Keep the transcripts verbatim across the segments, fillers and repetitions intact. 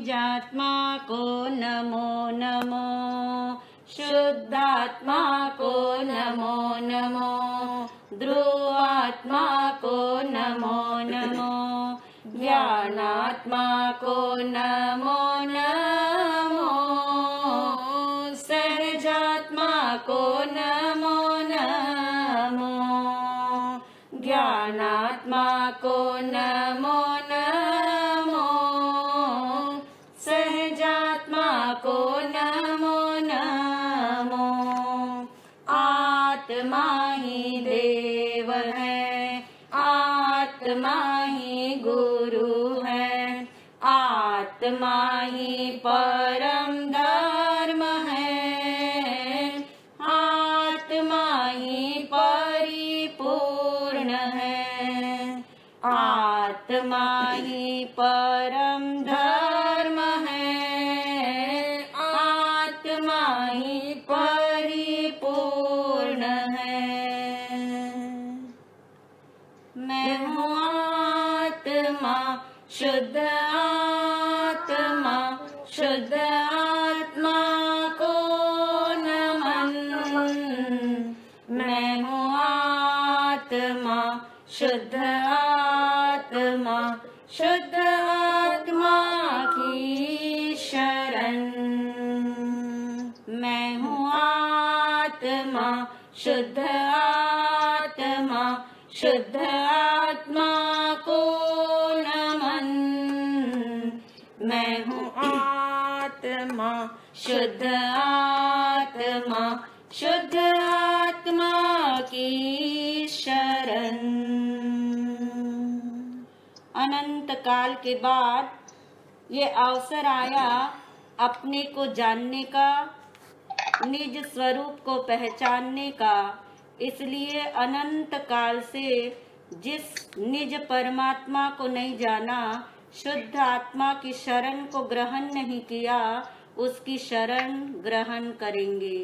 निजात्मा को नमो नमो, शुद्धात्मा को नमो नमो, ध्रुवात्मा को नमो नमो, ज्ञानात्मा को नमो नमो, सहजात्मा को नमो नमो, ज्ञानात्मा को नमो नमो, सहजात्मा को नमो नमो। आत्मा ही देव है, आत्मा ही गुरु है, आत्मा ही परम धर्म है, आत्मा ही परिपूर्ण है, आत्मा ही परम धर्म है, आत्मा ही परिपूर्ण है। मैं हूँ आत्मा, शुद्ध आत्मा, शुद्ध आत्मा को नमन। मैं हूँ आत्मा, शुद्ध आत्मा, शुद्ध आत्मा की शरण। मैं हूँ आत्मा, शुद्ध आत्मा, शुद्ध आत्मा को नमन। मैं हूँ आत्मा, शुद्ध आत्मा, शुद्ध आत्मा की शरण। अनंत काल के बाद ये अवसर आया अपने को जानने का, निज स्वरूप को पहचानने का। इसलिए अनंत काल से जिस निज परमात्मा को नहीं जाना, शुद्ध आत्मा की शरण को ग्रहण नहीं किया, उसकी शरण ग्रहण करेंगे।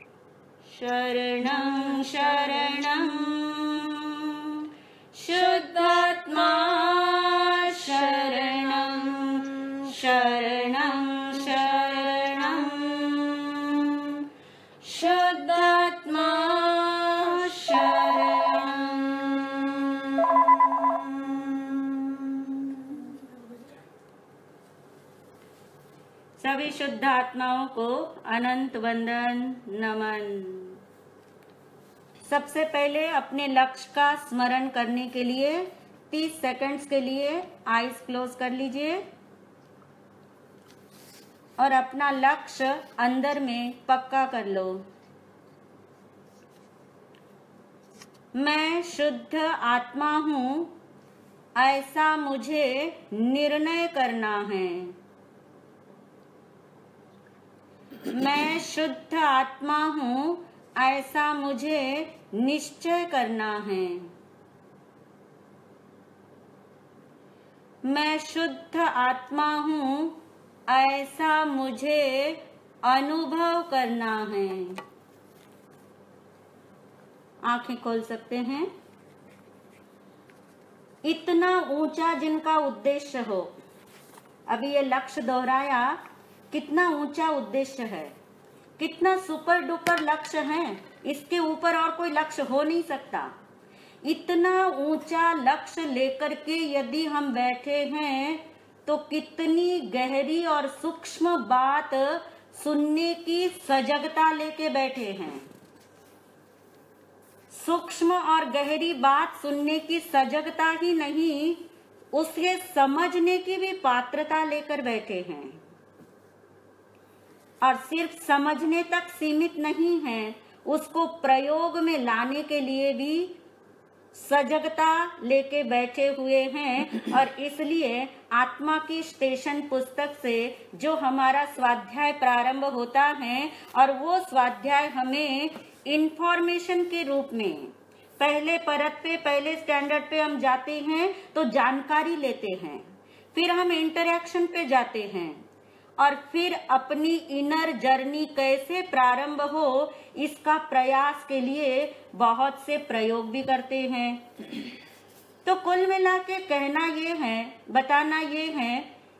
शरणं शरणं शुद्धात्मा, शरणं शरणं शरणं शुद्धात्मा शरणं। सभी शुद्ध आत्माओं को अनंत वंदन नमन। सबसे पहले अपने लक्ष्य का स्मरण करने के लिए तीस सेकंड्स के लिए आईज क्लोज कर लीजिए और अपना लक्ष्य अंदर में पक्का कर लो। मैं शुद्ध आत्मा हूँ, ऐसा मुझे निर्णय करना है। मैं शुद्ध आत्मा हूँ, ऐसा मुझे निश्चय करना है। मैं शुद्ध आत्मा हूँ, ऐसा मुझे अनुभव करना है। आंखें खोल सकते हैं। इतना ऊंचा जिनका उद्देश्य हो, अभी ये लक्ष्य दोहराया, कितना ऊंचा उद्देश्य है, कितना सुपर डुपर लक्ष्य है, इसके ऊपर और कोई लक्ष्य हो नहीं सकता। इतना ऊंचा लक्ष्य लेकर के यदि हम बैठे हैं तो कितनी गहरी और सूक्ष्म बात सुनने की सजगता लेके बैठे हैं। सूक्ष्म और गहरी बात सुनने की सजगता ही नहीं, उसे समझने की भी पात्रता लेकर बैठे हैं। और सिर्फ समझने तक सीमित नहीं है, उसको प्रयोग में लाने के लिए भी सजगता लेके बैठे हुए हैं। और इसलिए आत्मा की स्टेशन पुस्तक से जो हमारा स्वाध्याय प्रारंभ होता है, और वो स्वाध्याय हमें इंफॉर्मेशन के रूप में पहले परत पे, पहले स्टैंडर्ड पे हम जाते हैं तो जानकारी लेते हैं, फिर हम इंटरैक्शन पे जाते हैं, और फिर अपनी इनर जर्नी कैसे प्रारंभ हो, इसका प्रयास के लिए बहुत से प्रयोग भी करते हैं। तो कुल मिला के कहना ये है, बताना ये है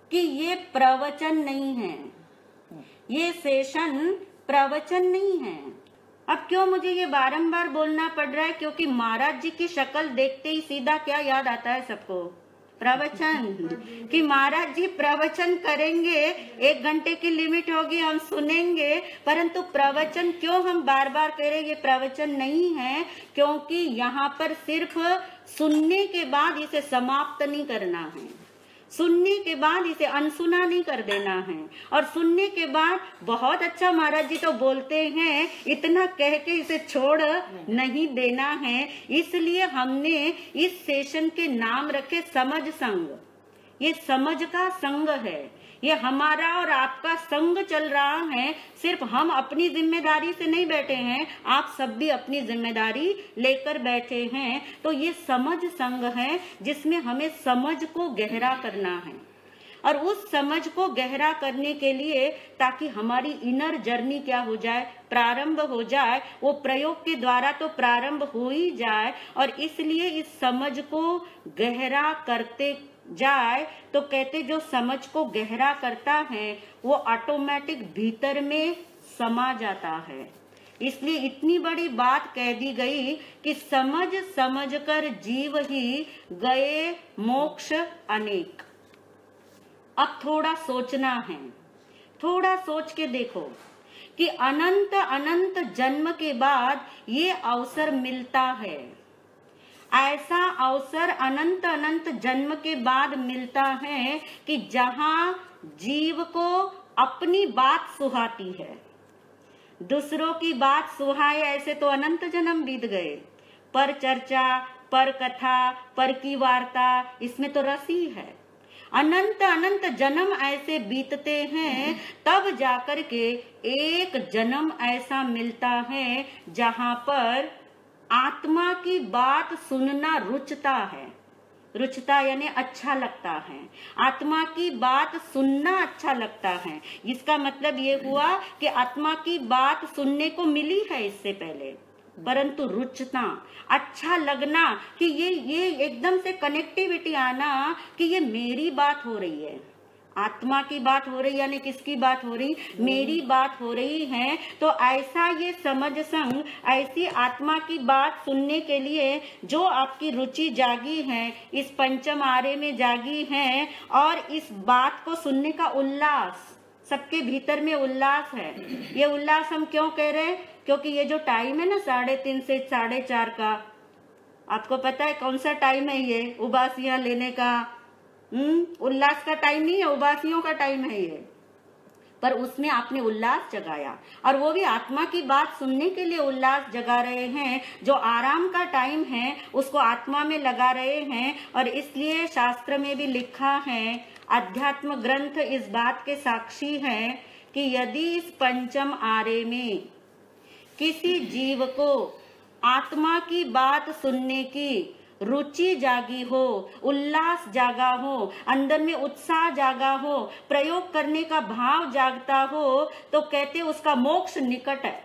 कि ये प्रवचन नहीं है, ये सेशन प्रवचन नहीं है। अब क्यों मुझे ये बारंबार बोलना पड़ रहा है? क्योंकि महाराज जी की शक्ल देखते ही सीधा क्या याद आता है सबको? प्रवचन। कि महाराज जी प्रवचन करेंगे, एक घंटे की लिमिट होगी, हम सुनेंगे, परंतु प्रवचन क्यों हम बार बार कह रहे हैं ये प्रवचन नहीं है? क्योंकि यहाँ पर सिर्फ सुनने के बाद इसे समाप्त नहीं करना है, सुनने के बाद इसे अनसुना नहीं कर देना है, और सुनने के बाद बहुत अच्छा महाराज जी तो बोलते हैं, इतना कह के इसे छोड़ नहीं देना है। इसलिए हमने इस सेशन के नाम रखे समझ संग। ये समझ का संग है, ये हमारा और आपका संग चल रहा है। सिर्फ हम अपनी जिम्मेदारी से नहीं बैठे हैं, आप सब भी अपनी जिम्मेदारी लेकर बैठे हैं। तो ये समझ संग है जिसमें हमें समझ को गहरा करना है, और उस समझ को गहरा करने के लिए ताकि हमारी इनर जर्नी क्या हो जाए, प्रारंभ हो जाए। वो प्रयोग के द्वारा तो प्रारंभ हो ही जाए, और इसलिए इस समझ को गहरा करते जाए तो कहते जो समझ को गहरा करता है वो ऑटोमेटिक भीतर में समा जाता है। इसलिए इतनी बड़ी बात कह दी गई कि समझ समझ कर जीव ही गए मोक्ष अनेक। अब थोड़ा सोचना है, थोड़ा सोच के देखो कि अनंत अनंत जन्म के बाद ये अवसर मिलता है। ऐसा अवसर अनंत अनंत जन्म के बाद मिलता है कि जहां जीव को अपनी बात सुहाती है, दूसरों की बात सुहाए, ऐसे तो अनंत जन्म बीत गए। पर चर्चा, पर कथा, पर की वार्ता, इसमें तो रस ही है। अनंत अनंत जन्म ऐसे बीतते हैं, तब जाकर के एक जन्म ऐसा मिलता है जहां पर आत्मा की बात सुनना रुचता है। रुचता यानी अच्छा लगता है, आत्मा की बात सुनना अच्छा लगता है। इसका मतलब ये हुआ कि आत्मा की बात सुनने को मिली है इससे पहले, परंतु रुचना, अच्छा लगना कि ये ये एकदम से कनेक्टिविटी आना कि ये मेरी बात हो रही है, आत्मा की बात हो रही, यानी किसकी बात हो रही? मेरी बात हो रही है। तो ऐसा ये समझ संग, ऐसी आत्मा की बात सुनने के लिए जो आपकी रुचि जागी है, इस पंचम आरे में जागी है, और इस बात को सुनने का उल्लास, सबके भीतर में उल्लास है। ये उल्लास हम क्यों कह रहे हैं? क्योंकि ये जो टाइम है ना साढ़े तीन से साढ़े चार का, आपको पता है कौन सा टाइम है? ये उबासियां लेने का, हम्म उल्लास का टाइम नहीं है, उबासियों का टाइम है ये। पर उसमें आपने उल्लास जगाया, और वो भी आत्मा की बात सुनने के लिए उल्लास जगा रहे हैं। जो आराम का टाइम है उसको आत्मा में लगा रहे हैं। और इसलिए शास्त्र में भी लिखा है, अध्यात्म ग्रंथ इस बात के साक्षी है कि यदि इस पंचम आरे में किसी जीव को आत्मा की बात सुनने की रुचि जागी हो, उल्लास जागा हो, अंदर में उत्साह जागा हो, प्रयोग करने का भाव जागता हो, तो कहते उसका मोक्ष निकट है।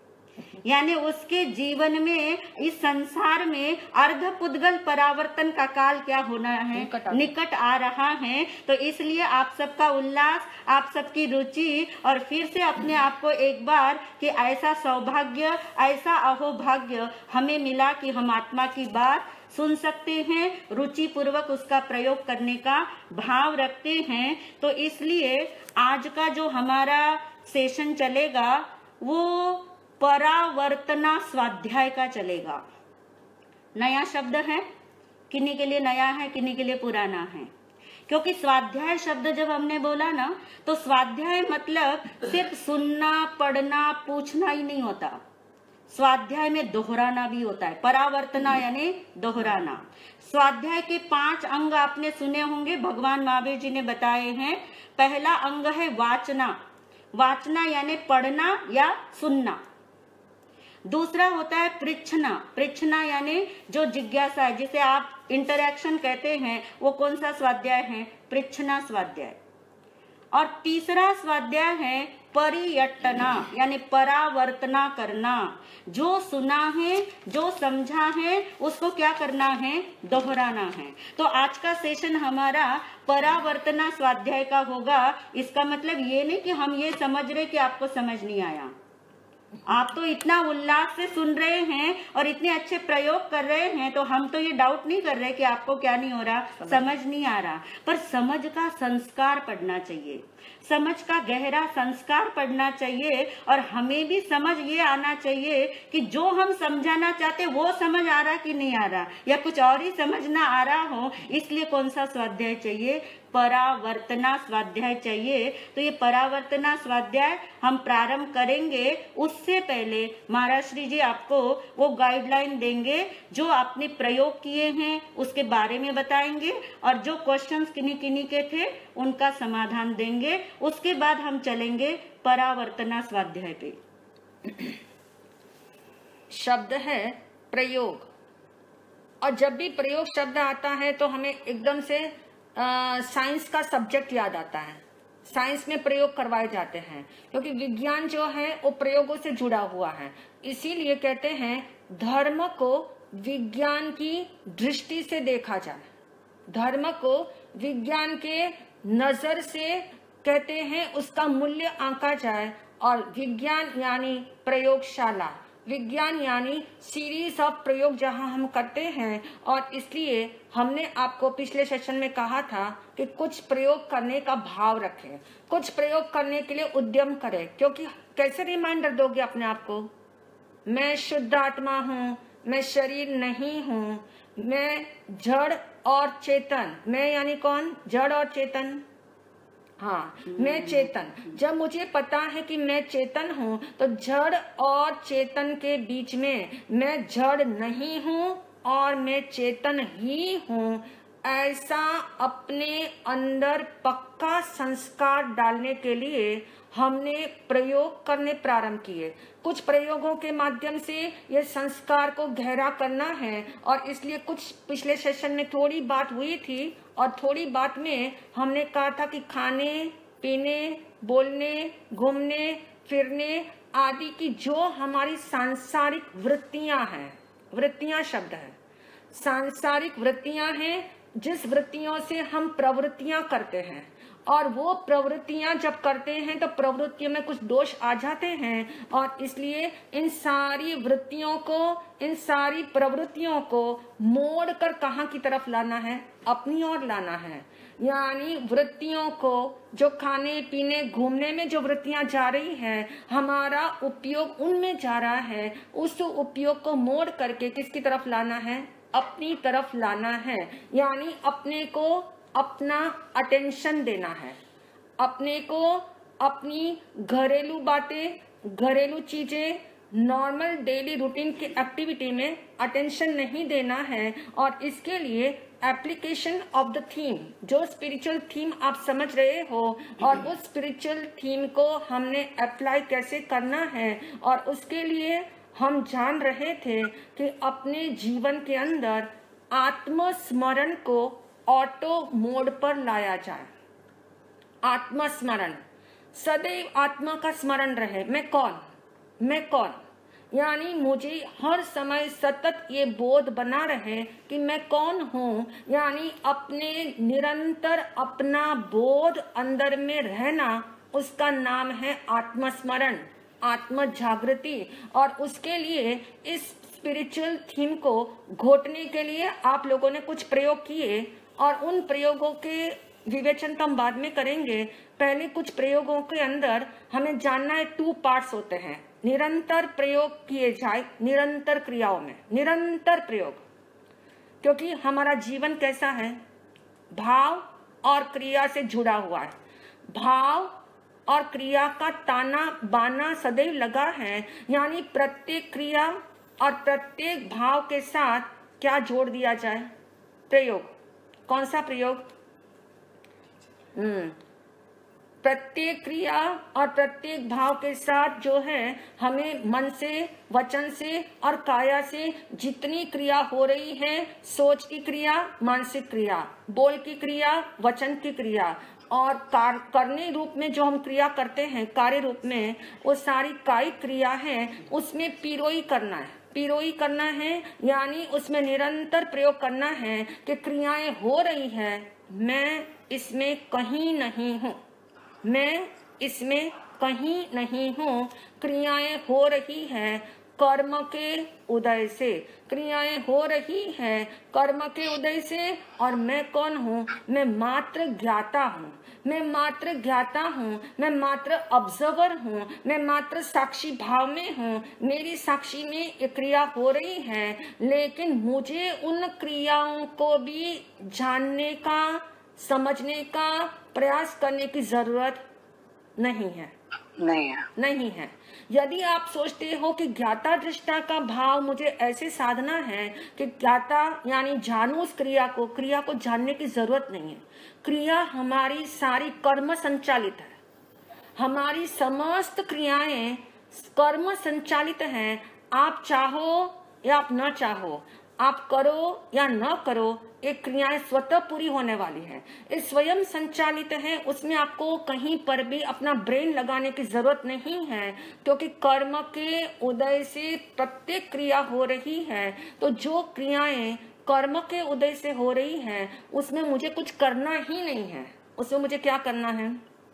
यानी उसके जीवन में, इस संसार में अर्ध पुद्गल परावर्तन का काल क्या होना है? निकट आ, निकट आ रहा है। तो इसलिए आप सबका उल्लास, आप सबकी रुचि, और फिर से अपने आप को एक बार कि ऐसा सौभाग्य, ऐसा अहोभाग्य हमें मिला कि हम आत्मा की बात सुन सकते हैं, रुचि पूर्वक उसका प्रयोग करने का भाव रखते हैं। तो इसलिए आज का जो हमारा सेशन चलेगा वो परावर्तना स्वाध्याय का चलेगा। नया शब्द है, किन्हीं के लिए नया है, किन्हीं के लिए पुराना है। क्योंकि स्वाध्याय शब्द जब हमने बोला ना, तो स्वाध्याय मतलब सिर्फ सुनना, पढ़ना, पूछना ही नहीं होता। स्वाध्याय में दोहराना भी होता है। परावर्तना यानी दोहराना। स्वाध्याय के पांच अंग आपने सुने होंगे, भगवान महावीर जी ने बताए हैं। पहला अंग है वाचना। वाचना यानी पढ़ना या सुनना। दूसरा होता है पृच्छना। पृच्छना यानी जो जिज्ञासा है, जिसे आप इंटरैक्शन कहते हैं, वो कौन सा स्वाध्याय है? पृच्छना स्वाध्याय। और तीसरा स्वाध्याय है परियट्टना, यानी परावर्तना करना। जो सुना है, जो समझा है, उसको क्या करना है, दोहराना है। तो आज का सेशन हमारा परावर्तना स्वाध्याय का होगा। इसका मतलब ये नहीं कि हम ये समझ रहे कि आपको समझ नहीं आया। आप तो इतना उल्लास से सुन रहे हैं और इतने अच्छे प्रयोग कर रहे हैं, तो हम तो ये डाउट नहीं कर रहे कि आपको क्या नहीं हो रहा, समझ नहीं आ रहा। पर समझ का संस्कार पड़ना चाहिए, समझ का गहरा संस्कार पड़ना चाहिए। और हमें भी समझ ये आना चाहिए कि जो हम समझाना चाहते वो समझ आ रहा कि नहीं आ रहा, या कुछ और ही समझना आ रहा हो। इसलिए कौन सा स्वाध्याय चाहिए, परावर्तना स्वाध्याय चाहिए। तो ये परावर्तना स्वाध्याय हम प्रारंभ करेंगे। उससे पहले महाराज श्री जी आपको वो गाइडलाइन देंगे, जो आपने प्रयोग किए हैं उसके बारे में बताएंगे, और जो क्वेश्चंस किन्हीं किन्हीं के थे उनका समाधान देंगे। उसके बाद हम चलेंगे परावर्तना स्वाध्याय पे। शब्द है प्रयोग, और जब भी प्रयोग शब्द आता है तो हमें एकदम से साइंस का सब्जेक्ट याद आता है। साइंस में प्रयोग करवाए जाते हैं, क्योंकि विज्ञान जो है वो प्रयोगों से जुड़ा हुआ है। इसीलिए कहते हैं धर्म को विज्ञान की दृष्टि से देखा जाए, धर्म को विज्ञान के नजर से कहते हैं उसका मूल्य आंका जाए। और विज्ञान यानी प्रयोगशाला, विज्ञान यानी सीरीज ऑफ प्रयोग जहां हम करते हैं। और इसलिए हमने आपको पिछले सेशन में कहा था कि कुछ प्रयोग करने का भाव रखें, कुछ प्रयोग करने के लिए उद्यम करें। क्योंकि कैसे रिमाइंडर दोगे अपने आप को, मैं शुद्ध आत्मा हूँ, मैं शरीर नहीं हूँ, मैं जड़ और चेतन। मैं यानी कौन, जड़ और चेतन। हाँ, मैं चेतन। जब मुझे पता है कि मैं चेतन हूँ, तो जड़ और चेतन के बीच में मैं जड़ नहीं हूँ और मैं चेतन ही हूँ, ऐसा अपने अंदर पक्का संस्कार डालने के लिए हमने प्रयोग करने प्रारंभ किए। कुछ प्रयोगों के माध्यम से ये संस्कार को गहरा करना है। और इसलिए कुछ पिछले सेशन में थोड़ी बात हुई थी, और थोड़ी बात में हमने कहा था कि खाने पीने, बोलने, घूमने फिरने आदि की जो हमारी सांसारिक वृत्तियां हैं, वृत्तियां शब्द है, सांसारिक वृत्तियां हैं, जिस वृत्तियों से हम प्रवृत्तियां करते हैं। और वो प्रवृत्तियां जब करते हैं तो प्रवृत्तियों में कुछ दोष आ जाते हैं। और इसलिए इन सारी वृत्तियों को, इन सारी प्रवृत्तियों को मोड़ कर कहाँ की तरफ लाना है, अपनी ओर लाना है। यानी वृत्तियों को, जो खाने पीने घूमने में जो वृत्तियां जा रही हैं, हमारा उपयोग उनमें जा रहा है, उस उपयोग को मोड़ करके किसकी तरफ लाना है, अपनी तरफ लाना है। यानी अपने को अपना अटेंशन देना है, अपने को अपनी घरेलू बातें, घरेलू चीजें, नॉर्मल डेली रूटीन की एक्टिविटी में अटेंशन नहीं देना है। और इसके लिए एप्लीकेशन ऑफ द थीम, जो स्पिरिचुअल थीम आप समझ रहे हो, और उस स्पिरिचुअल थीम को हमने अप्लाई कैसे करना है, और उसके लिए हम जान रहे थे कि अपने जीवन के अंदर आत्मस्मरण को ऑटो मोड पर लाया जाए। आत्मस्मरण, सदैव आत्मा का स्मरण रहे। मैं कौन, मैं कौन, यानी मुझे हर समय सतत ये बोध बना रहे कि मैं कौन हूँ। यानी अपने निरंतर अपना बोध अंदर में रहना, उसका नाम है आत्मस्मरण, आत्म जागृति। और उसके लिए इस स्पिरिचुअल थीम को घोटने के लिए आप लोगों ने कुछ प्रयोग किए, और उन प्रयोगों के विवेचन तो हम बाद में करेंगे। पहले कुछ प्रयोगों के अंदर हमें जानना है, टू पार्ट्स होते हैं। निरंतर प्रयोग किए जाए, निरंतर क्रियाओं में निरंतर प्रयोग, क्योंकि हमारा जीवन कैसा है, भाव और क्रिया से जुड़ा हुआ है। भाव और क्रिया का ताना बाना सदैव लगा है। यानी प्रत्येक क्रिया और प्रत्येक भाव के साथ क्या जोड़ दिया जाए, प्रयोग। कौन सा प्रयोग, हम्म प्रत्येक क्रिया और प्रत्येक भाव के साथ जो है हमें मन से, वचन से और काया से जितनी क्रिया हो रही है, सोच की क्रिया, मानसिक क्रिया, बोल की क्रिया, वचन की क्रिया, और कार, करने रूप में जो हम क्रिया करते हैं, कार्य रूप में, वो सारी कायिक क्रिया है, उसमें पिरोई करना है। पिरोई करना है यानी उसमें निरंतर प्रयोग करना है कि क्रियाएं हो रही है, मैं इसमें कहीं नहीं हूँ, मैं इसमें कहीं नहीं हूँ, क्रियाएं हो रही है कर्म के उदय से, क्रियाएं हो रही है कर्म के उदय से। और मैं कौन हूँ? मैं मात्र ज्ञाता हूँ, मैं मात्र ज्ञाता हूँ, मैं मात्र ऑब्जर्वर हूँ, मैं मात्र साक्षी भाव में हूँ। मेरी साक्षी में ये क्रिया हो रही है, लेकिन मुझे उन क्रियाओं को भी जानने का, समझने का प्रयास करने की जरूरत नहीं है, नहीं है, नहीं है। यदि आप सोचते हो कि ज्ञाता दृष्टा का भाव मुझे ऐसे साधना है कि ज्ञाता यानी जानू उस क्रिया को, क्रिया को जानने की जरूरत नहीं है। क्रिया हमारी सारी कर्म संचालित है, हमारी समस्त क्रियाएं कर्म संचालित हैं। आप चाहो या आप न चाहो, आप करो या न करो, एक क्रियाएं स्वतः पूरी होने वाली है। ये स्वयं संचालित है, उसमें आपको कहीं पर भी अपना ब्रेन लगाने की जरूरत नहीं है, क्योंकि कर्म के उदय से प्रत्येक क्रिया हो रही है। तो जो क्रियाएं कर्म के उदय से हो रही है, उसमें मुझे कुछ करना ही नहीं है। उसमें मुझे क्या करना है?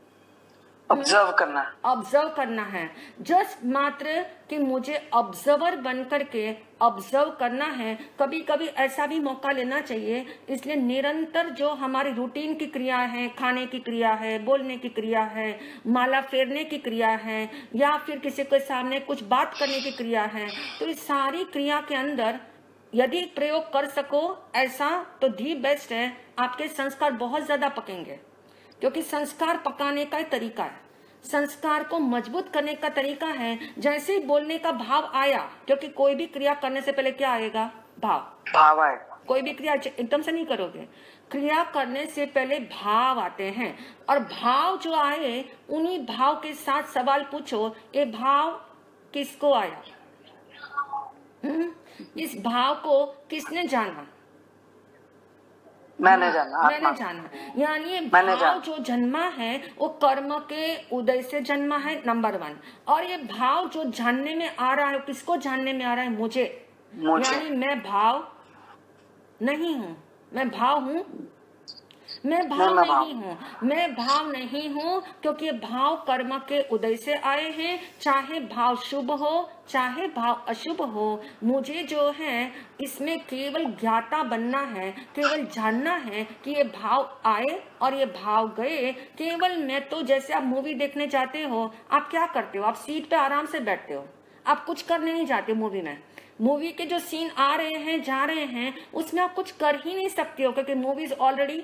ऑब्जर्व करना, ऑब्जर्व करना है। जस्ट मात्र कि मुझे ऑब्जर्वर बन करके ऑब्जर्व करना है। कभी कभी ऐसा भी मौका लेना चाहिए। इसलिए निरंतर जो हमारी रूटीन की क्रिया है, खाने की क्रिया है, बोलने की क्रिया है, माला फेरने की क्रिया है, या फिर किसी के सामने कुछ बात करने की क्रिया है, तो इस सारी क्रिया के अंदर यदि प्रयोग कर सको ऐसा, तो दी बेस्ट है। आपके संस्कार बहुत ज्यादा पकेंगे, क्योंकि संस्कार पकाने का तरीका है, संस्कार को मजबूत करने का तरीका है। जैसे ही बोलने का भाव आया, क्योंकि कोई भी क्रिया करने से पहले क्या आएगा? भाव, भाव आएगा। कोई भी क्रिया एकदम से नहीं करोगे, क्रिया करने से पहले भाव आते हैं। और भाव जो आए, उन्हीं भाव के साथ सवाल पूछो, ये भाव किसको आया? हुँ? इस भाव को किसने जाना? मैंने जाना, मैंने जाना। यानी ये भाव जो जन्मा है वो कर्म के उदय से जन्मा है, नंबर वन। और ये भाव जो जानने में आ रहा है, किसको जानने में आ रहा है? मुझे, मुझे। यानी मैं भाव नहीं हूँ, मैं भाव हूँ, मैं भाव मैं नहीं हूँ, मैं भाव नहीं हूँ, क्योंकि भाव कर्म के उदय से आए हैं। चाहे भाव शुभ हो चाहे भाव अशुभ हो, मुझे जो है इसमें केवल ज्ञाता बनना है, केवल जानना है कि ये भाव आए और ये भाव गए। केवल मैं तो, जैसे आप मूवी देखने जाते हो, आप क्या करते हो? आप सीट पे आराम से बैठते हो, आप कुछ करने नहीं जाते मूवी में। मूवी के जो सीन आ रहे हैं, जा रहे हैं, उसमें आप कुछ कर ही नहीं सकते हो, क्योंकि movie is already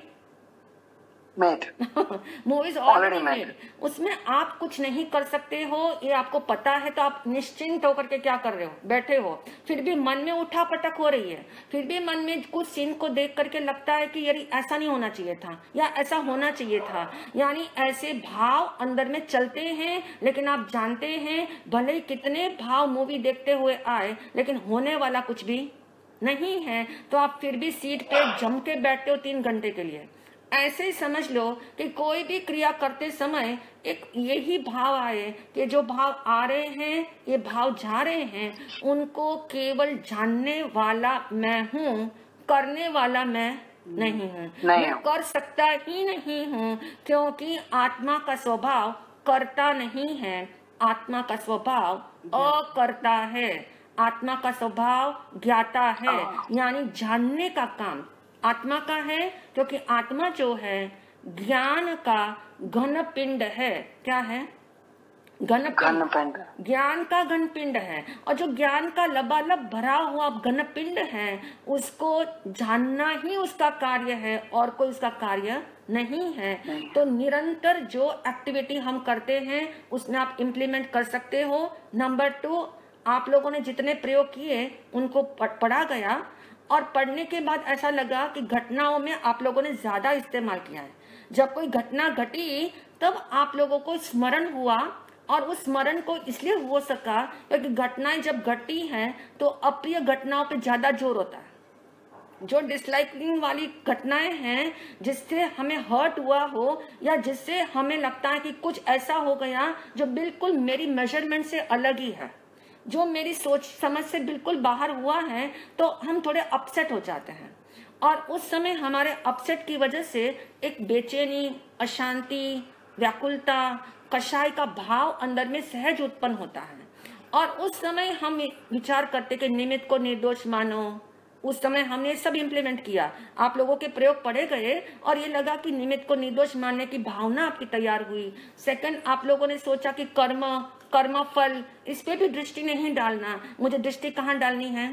made, movies already made. उसमें आप कुछ नहीं कर सकते हो, ये आपको पता है। तो आप निश्चिंत होकर के क्या कर रहे हो? बैठे हो। फिर भी मन में उठा पटक हो रही है, फिर भी मन में कुछ सीन को देख करके लगता है कि यार ऐसा नहीं होना चाहिए था, या ऐसा होना चाहिए था। यानी ऐसे भाव अंदर में चलते हैं, लेकिन आप जानते हैं भले ही कितने भाव मूवी देखते हुए आए, लेकिन होने वाला कुछ भी नहीं है। तो आप फिर भी सीट पे जम के बैठते हो तीन घंटे के लिए। ऐसे ही समझ लो कि कोई भी क्रिया करते समय एक यही भाव आए कि जो भाव आ रहे हैं, ये भाव जा रहे हैं, उनको केवल जानने वाला मैं हूँ, करने वाला मैं नहीं हूँ। मैं कर सकता ही नहीं हूँ, क्योंकि आत्मा का स्वभाव करता नहीं है, आत्मा का स्वभाव अकर्ता है, आत्मा का स्वभाव ज्ञाता है, यानी जानने का काम आत्मा का है। क्योंकि आत्मा जो है ज्ञान का घन पिंड है। क्या है? घन पिंड, ज्ञान का घन पिंड है। और जो ज्ञान का लबालब भरा हुआ घन पिंड है, उसको जानना ही उसका कार्य है, और कोई उसका कार्य नहीं है। तो निरंतर जो एक्टिविटी हम करते हैं, उसमें आप इम्प्लीमेंट कर सकते हो। नंबर टू, आप लोगों ने जितने प्रयोग किए उनको पढ़ा गया, और पढ़ने के बाद ऐसा लगा कि घटनाओं में आप लोगों ने ज्यादा इस्तेमाल किया है। जब कोई घटना घटी, तब आप लोगों को स्मरण हुआ, और उस स्मरण को इसलिए हो सका क्योंकि घटनाएं जब घटी हैं तो अप्रिय घटनाओं पे ज्यादा जोर होता है। जो डिसलाइकिंग वाली घटनाएं हैं जिससे हमें हर्ट हुआ हो या जिससे हमें लगता है कि कुछ ऐसा हो गया जो बिल्कुल मेरी मेजरमेंट से अलग ही है, जो मेरी सोच समझ से बिल्कुल बाहर हुआ है, तो हम थोड़े अपसेट हो जाते हैं। और उस समय हमारे अपसेट की वजह से एक बेचैनी, अशांति, व्याकुलता, कषाय का भाव अंदर में सहज उत्पन्न होता है। और उस समय हम विचार करते कि निमित्त को निर्दोष मानो। उस समय हमने सब इम्प्लीमेंट किया, आप लोगों के प्रयोग पढ़े गए और ये लगा कि निमित्त को निर्दोष मानने की भावना आपकी तैयार हुई। सेकंड, आप लोगों ने सोचा कि कर्म कर्म फल, इस पे भी दृष्टि नहीं डालना। मुझे दृष्टि कहाँ डालनी है?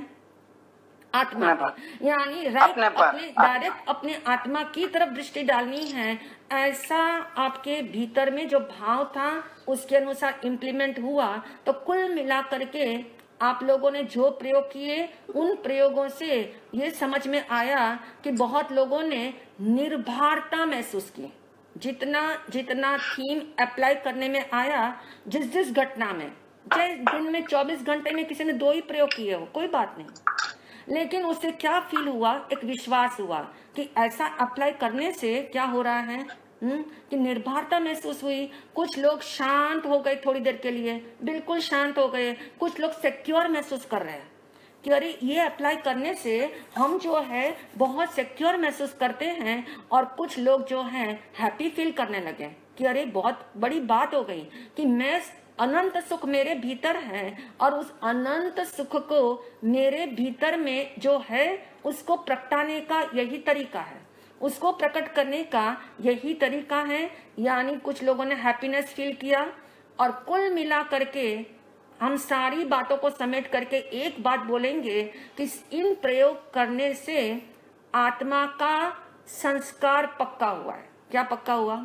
आत्मा पर, यानी राइट अपने डायरेक्ट अपने आत्मा की तरफ दृष्टि डालनी है। ऐसा आपके भीतर में जो भाव था उसके अनुसार इम्प्लीमेंट हुआ। तो कुल मिला करके आप लोगों ने जो प्रयोग किए उन प्रयोगों से ये समझ में आया कि बहुत लोगों ने निर्भरता महसूस की। जितना जितना थीम अप्लाई करने में आया, जिस जिस घटना में, चाहे दिन में चौबीस घंटे में किसी ने दो ही प्रयोग किए हो, कोई बात नहीं, लेकिन उससे क्या फील हुआ? एक विश्वास हुआ कि ऐसा अप्लाई करने से क्या हो रहा है, हुँ? कि निर्भरता महसूस हुई। कुछ लोग शांत हो गए थोड़ी देर के लिए, बिल्कुल शांत हो गए। कुछ लोग सिक्योर महसूस कर रहे हैं कि अरे ये अप्लाई करने से हम जो है बहुत सिक्योर महसूस करते हैं। और कुछ लोग जो हैं हैप्पी फील करने लगे कि अरे बहुत बड़ी बात हो गई कि मैं अनंत सुख मेरे भीतर है और उस अनंत सुख को मेरे भीतर में जो है उसको प्रगटाने का यही तरीका है, उसको प्रकट करने का यही तरीका है। यानी कुछ लोगों ने हैप्पीनेस फील किया। और कुल मिला करके हम सारी बातों को समेट करके एक बात बोलेंगे कि इन प्रयोग करने से आत्मा का संस्कार पक्का हुआ है। क्या पक्का हुआ?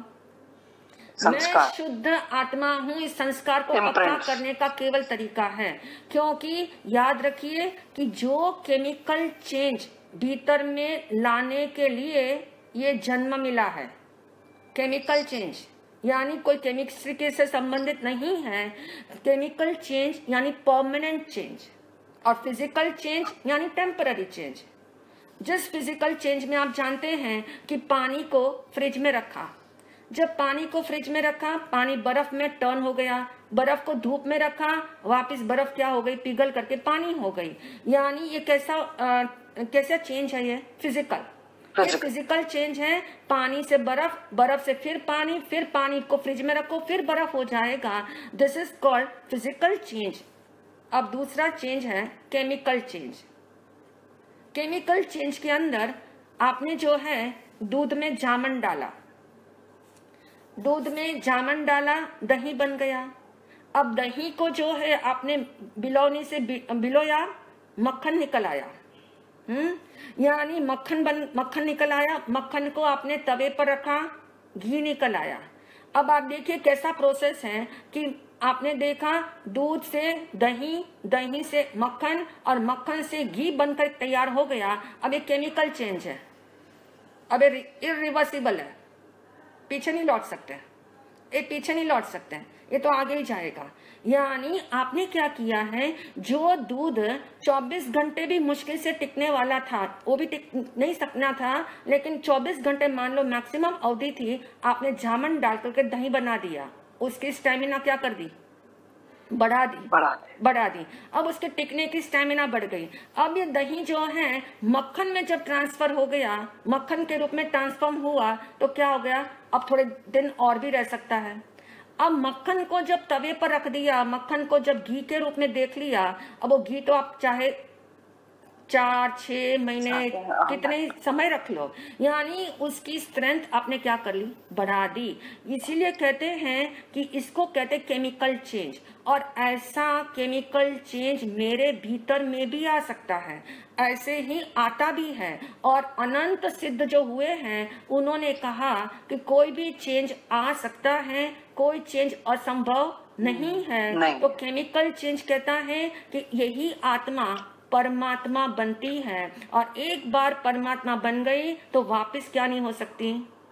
मैं शुद्ध आत्मा हूँ। इस संस्कार को पक्का करने का केवल तरीका है, क्योंकि याद रखिए कि जो केमिकल चेंज भीतर में लाने के लिए ये जन्म मिला है, केमिकल चेंज यानी कोई केमिस्ट्री से संबंधित नहीं है। केमिकल चेंज यानी परमानेंट चेंज और फिजिकल चेंज यानी टेम्पररी चेंज। जिस फिजिकल चेंज में आप जानते हैं कि पानी को फ्रिज में रखा, जब पानी को फ्रिज में रखा पानी बर्फ में टर्न हो गया, बर्फ को धूप में रखा वापस बर्फ क्या हो गई, पिघल करके पानी हो गई। यानी ये कैसा आ, कैसा चेंज है? ये फिजिकल ये फिजिकल चेंज है। पानी से बर्फ, बर्फ से फिर पानी, फिर पानी को फ्रिज में रखो फिर बर्फ हो जाएगा। This is called physical change. अब दूसरा चेंज है केमिकल चेंज। केमिकल चेंज के अंदर आपने जो है दूध में जामन डाला, दूध में जामन डाला, दही बन गया। अब दही को जो है आपने बिलौनी से बिलोया, मक्खन निकल आया। हम्म यानी मक्खन बन मक्खन निकल आया। मक्खन को आपने तवे पर रखा, घी निकल आया। अब आप देखिए कैसा प्रोसेस है कि आपने देखा दूध से दही, दही से मक्खन और मक्खन से घी बनकर तैयार हो गया। अब ये केमिकल चेंज है, अब ये इरिवर्सिबल है, पीछे नहीं लौट सकते, ये पीछे नहीं लौट सकते, ये तो आगे ही जाएगा। यानी आपने क्या किया है, जो दूध चौबीस घंटे भी मुश्किल से टिकने वाला था, वो भी टिक नहीं सकना था, लेकिन चौबीस घंटे मान लो मैक्सिमम अवधि थी, आपने जामन डाल करके दही बना दिया। उसकी स्टेमिना क्या कर दी? बढ़ा दी बढ़ा दी बढ़ा दी अब उसके टिकने की स्टेमिना बढ़ गई। अब ये दही जो है मक्खन में जब ट्रांसफर हो गया, मक्खन के रूप में ट्रांसफॉर्म हुआ, तो क्या हो गया, अब थोड़े दिन और भी रह सकता है। अब मक्खन को जब तवे पर रख दिया, मक्खन को जब घी के रूप में देख लिया, अब वो घी तो आप चाहे चार छह महीने कितने समय रख लो, यानी उसकी स्ट्रेंथ आपने क्या कर ली, बढ़ा दी। इसीलिए कहते हैं कि इसको कहते हैं केमिकल चेंज। और ऐसा केमिकल चेंज मेरे भीतर में भी आ सकता है, ऐसे ही आता भी है। और अनंत सिद्ध जो हुए हैं उन्होंने कहा कि कोई भी चेंज आ सकता है, कोई चेंज असंभव नहीं है। नहीं। तो केमिकल चेंज कहता है कि यही आत्मा परमात्मा बनती है, और एक बार परमात्मा बन गई तो वापस क्या नहीं हो सकती,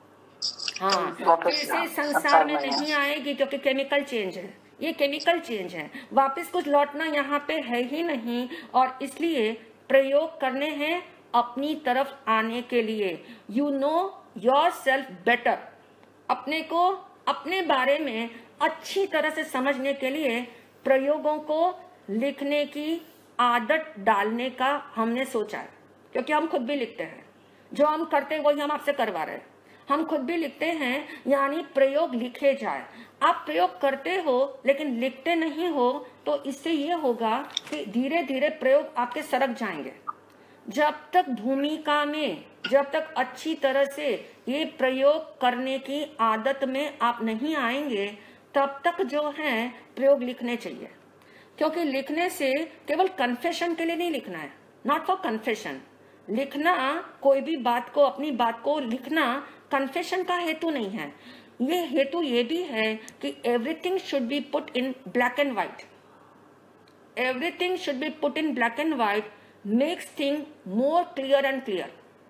हाँ फिर से संसार में नहीं आएगी, क्योंकि केमिकल चेंज है, ये केमिकल चेंज है। वापस कुछ लौटना यहाँ पे है ही नहीं। और इसलिए प्रयोग करने हैं अपनी तरफ आने के लिए, you know yourself better, अपने को अपने बारे में अच्छी तरह से समझने के लिए प्रयोगों को लिखने की आदत डालने का हमने सोचा है। क्योंकि हम खुद भी लिखते हैं, जो हम करते हैं वही हम आपसे करवा रहे हैं। हम खुद भी लिखते हैं, यानी प्रयोग लिखे जाए। आप प्रयोग करते हो लेकिन लिखते नहीं हो, तो इससे ये होगा कि धीरे धीरे प्रयोग आपके सरक जाएंगे। जब तक भूमिका में, जब तक अच्छी तरह से ये प्रयोग करने की आदत में आप नहीं आएंगे, तब तक जो है प्रयोग लिखने चाहिए। क्योंकि लिखने से केवल कन्फेशन के लिए नहीं लिखना है, नॉट फॉर कन्फेशन। लिखना, कोई भी बात को, अपनी बात को लिखना कन्फेशन का हेतु नहीं है। ये हेतु ये भी है कि everything should be put in black and white. Everything should be put in black and white makes thing more clear and clear.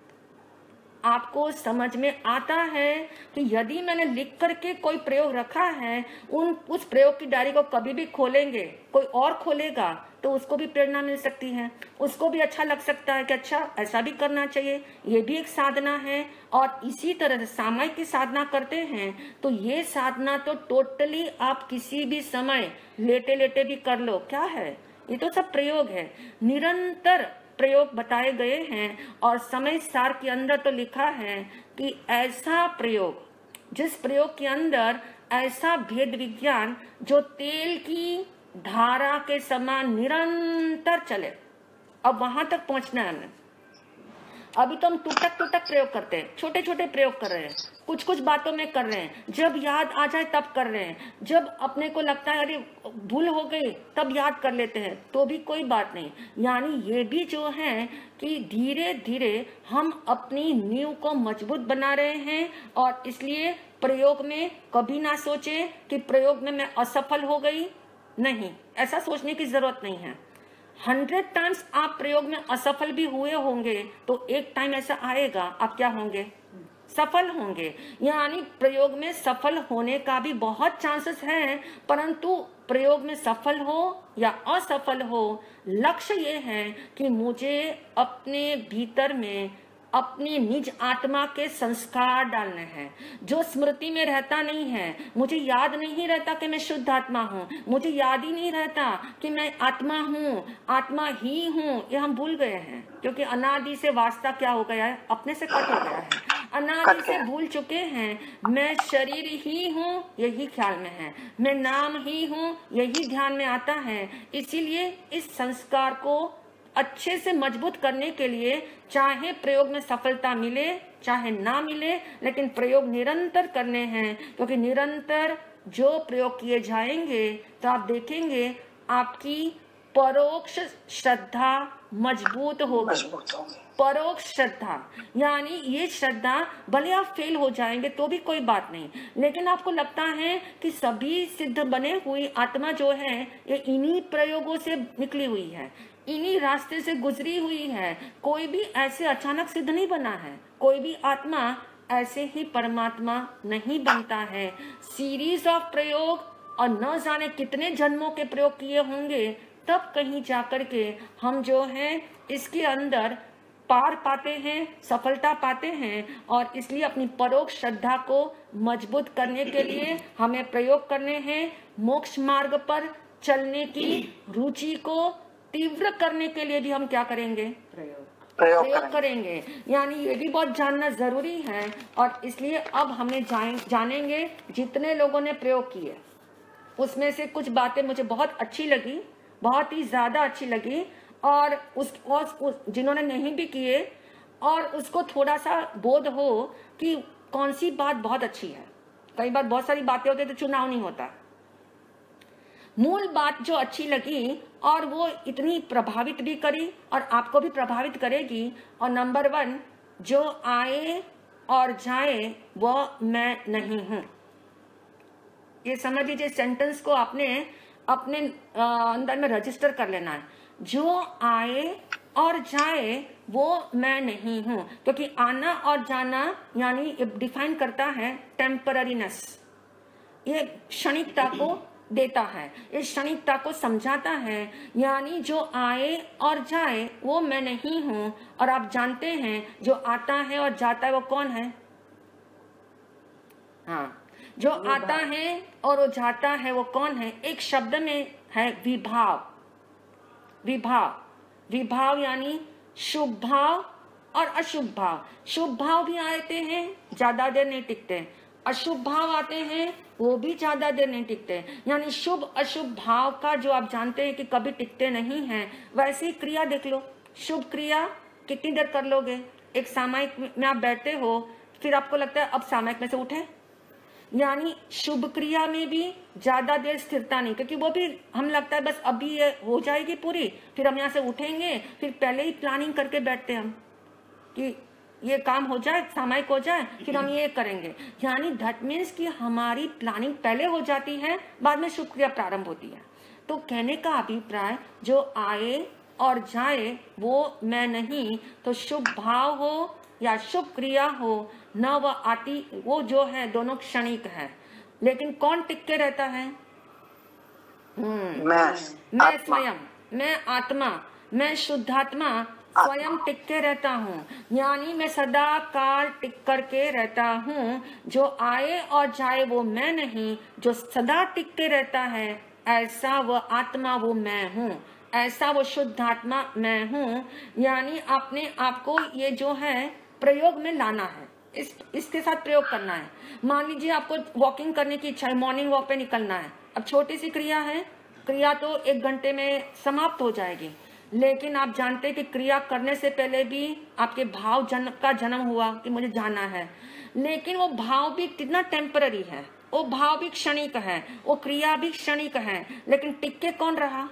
आपको समझ में आता है कि यदि मैंने लिख करके कोई प्रयोग रखा है, उन उस प्रयोग की डायरी को कभी भी खोलेंगे, कोई और खोलेगा तो उसको भी प्रेरणा मिल सकती है, उसको भी अच्छा लग सकता है कि अच्छा ऐसा भी करना चाहिए, ये भी एक साधना है। और इसी तरह से सामयिक की साधना करते हैं तो ये साधना तो टोटली आप किसी भी समय लेटे लेटे भी कर लो। क्या है ये? तो सब प्रयोग है, निरंतर प्रयोग बताए गए हैं। और समय सार के अंदर तो लिखा है कि ऐसा प्रयोग, जिस प्रयोग के अंदर ऐसा भेद विज्ञान जो तेल की धारा के समान निरंतर चले। अब वहां तक पहुंचना है हमें। अभी तो हम टुटक टुटक प्रयोग करते हैं, छोटे छोटे प्रयोग कर रहे हैं, कुछ कुछ बातों में कर रहे हैं, जब याद आ जाए तब कर रहे हैं, जब अपने को लगता है अरे भूल हो गई तब याद कर लेते हैं, तो भी कोई बात नहीं। यानी ये भी जो है कि धीरे धीरे हम अपनी नींव को मजबूत बना रहे हैं। और इसलिए प्रयोग में कभी ना सोचे कि प्रयोग में मैं असफल हो गई, नहीं, ऐसा सोचने की जरूरत नहीं है। हंड्रेड टाइम्स आप प्रयोग में असफल भी हुए होंगे तो एक टाइम ऐसा आएगा आप क्या होंगे? सफल होंगे। यानी प्रयोग में सफल होने का भी बहुत चांसेस है, परंतु प्रयोग में सफल हो या असफल हो, लक्ष्य ये है कि मुझे अपने भीतर में अपनी निज आत्मा के संस्कार डालने हैं, जो स्मृति में रहता नहीं है। मुझे याद नहीं रहता कि मैं शुद्ध आत्मा हूँ, मुझे याद ही नहीं रहता कि मैं आत्मा हूँ, आत्मा ही हूँ। ये हम भूल गए हैं, क्योंकि अनादि से वास्ता क्या हो गया है? अपने से कट हो गया है, अनादि से भूल चुके हैं। मैं शरीर ही हूँ, यही ख्याल में है, मैं नाम ही हूँ, यही ध्यान में आता है। इसीलिए इस संस्कार को अच्छे से मजबूत करने के लिए चाहे प्रयोग में सफलता मिले चाहे ना मिले, लेकिन प्रयोग निरंतर करने हैं। क्योंकि निरंतर जो प्रयोग किए जाएंगे तो आप देखेंगे आपकी परोक्ष श्रद्धा मजबूत होगी। परोक्ष श्रद्धा यानी ये श्रद्धा, भले आप फेल हो जाएंगे तो भी कोई बात नहीं, लेकिन आपको लगता है कि सभी सिद्ध बने हुई आत्मा जो है ये इन्हीं प्रयोगों से निकली हुई है, इन्हीं रास्ते से गुजरी हुई है। कोई भी ऐसे अचानक सिद्ध नहीं बना है, कोई भी आत्मा ऐसे ही परमात्मा नहीं बनता है। सीरीज ऑफ प्रयोग और न जाने कितने जन्मों के प्रयोग किए होंगे, तब कहीं जाकर के हम जो है इसके अंदर पार पाते हैं, सफलता पाते हैं। और इसलिए अपनी परोक्ष श्रद्धा को मजबूत करने के लिए हमें प्रयोग करने हैं। मोक्ष मार्ग पर चलने की रुचि को तीव्र करने के लिए भी हम क्या करेंगे? प्रयोग प्रयोग प्रयोग करेंगे। यानी ये भी बहुत जानना जरूरी है। और इसलिए अब हमें जानेंगे जितने लोगों ने प्रयोग किए उसमें से कुछ बातें मुझे बहुत अच्छी लगी, बहुत ही ज्यादा अच्छी लगी। और उस, और उस जिन्होंने नहीं भी किए और उसको थोड़ा सा बोध हो कि कौन सी बात बहुत अच्छी है। कई बार बहुत सारी बातें होती है तो चुनाव नहीं होता। मूल बात जो अच्छी लगी और वो इतनी प्रभावित भी करी और आपको भी प्रभावित करेगी। और नंबर वन, जो आए और जाए वो मैं नहीं हूं। ये समझ लीजिए, सेंटेंस को आपने अपने अंदर में रजिस्टर कर लेना है। जो आए और जाए वो मैं नहीं हूं, क्योंकि आना और जाना यानी डिफाइन करता है टेम्पररीनेस, ये क्षणिकता को देता है, इस क्षणिकता को समझाता है। यानी जो आए और जाए वो मैं नहीं हूँ। और आप जानते हैं जो आता है और जाता है वो कौन है? हाँ, जो आता है और वो जाता है वो कौन है? एक शब्द में है विभाव। विभाव विभाव यानी शुभ भाव और अशुभ भाव। शुभ भाव भी आते हैं, ज्यादा देर नहीं टिकते। अशुभ भाव आते हैं, वो भी ज्यादा देर नहीं टिकते। यानी शुभ अशुभ भाव का जो आप जानते हैं कि कभी टिकते नहीं हैं, वैसे ही क्रिया देख लो। शुभ क्रिया कितनी देर कर लोगे? एक सामयिक में आप बैठे हो, फिर आपको लगता है अब सामयिक में से उठे। यानी शुभ क्रिया में भी ज्यादा देर स्थिरता नहीं, क्योंकि वो भी हम लगता है बस अभी ये हो जाएगी पूरी, फिर हम यहाँ से उठेंगे, फिर पहले ही प्लानिंग करके बैठते हम कि ये काम हो जाए, सामयिक हो जाए, फिर हम ये करेंगे। यानी दैट मीन्स कि हमारी प्लानिंग पहले हो जाती है, बाद में शुभ क्रिया प्रारंभ होती है। तो कहने का अभिप्राय जो आए और जाए वो मैं नहीं। तो शुभ भाव हो या शुभ क्रिया हो, न वह आती, वो जो है दोनों क्षणिक है। लेकिन कौन टिक के रहता है? मैं मैं आत्मा। स्वयं, मैं आत्मा, मैं शुद्धात्मा स्वयं टिक के रहता हूँ। यानी मैं सदा काल टिक करके रहता हूँ। जो आए और जाए वो मैं नहीं, जो सदा टिक के रहता है ऐसा वो आत्मा वो मैं हूँ, ऐसा वो शुद्धात्मा मैं हूँ। यानी अपने आप को ये जो है प्रयोग में लाना है, इस इसके साथ प्रयोग करना है। मान लीजिए आपको वॉकिंग करने की इच्छा है, मॉर्निंग वॉक पे निकलना है। अब छोटी सी क्रिया है, क्रिया तो एक घंटे में समाप्त हो जाएगी, लेकिन आप जानते हैं कि क्रिया करने से पहले भी आपके भाव जन्म का जन्म हुआ कि मुझे जाना है। लेकिन वो भाव भी कितना टेम्पररी है, वो भाव भी क्षणिक है, वो क्रिया भी क्षणिक है। लेकिन टिक के कौन रहा?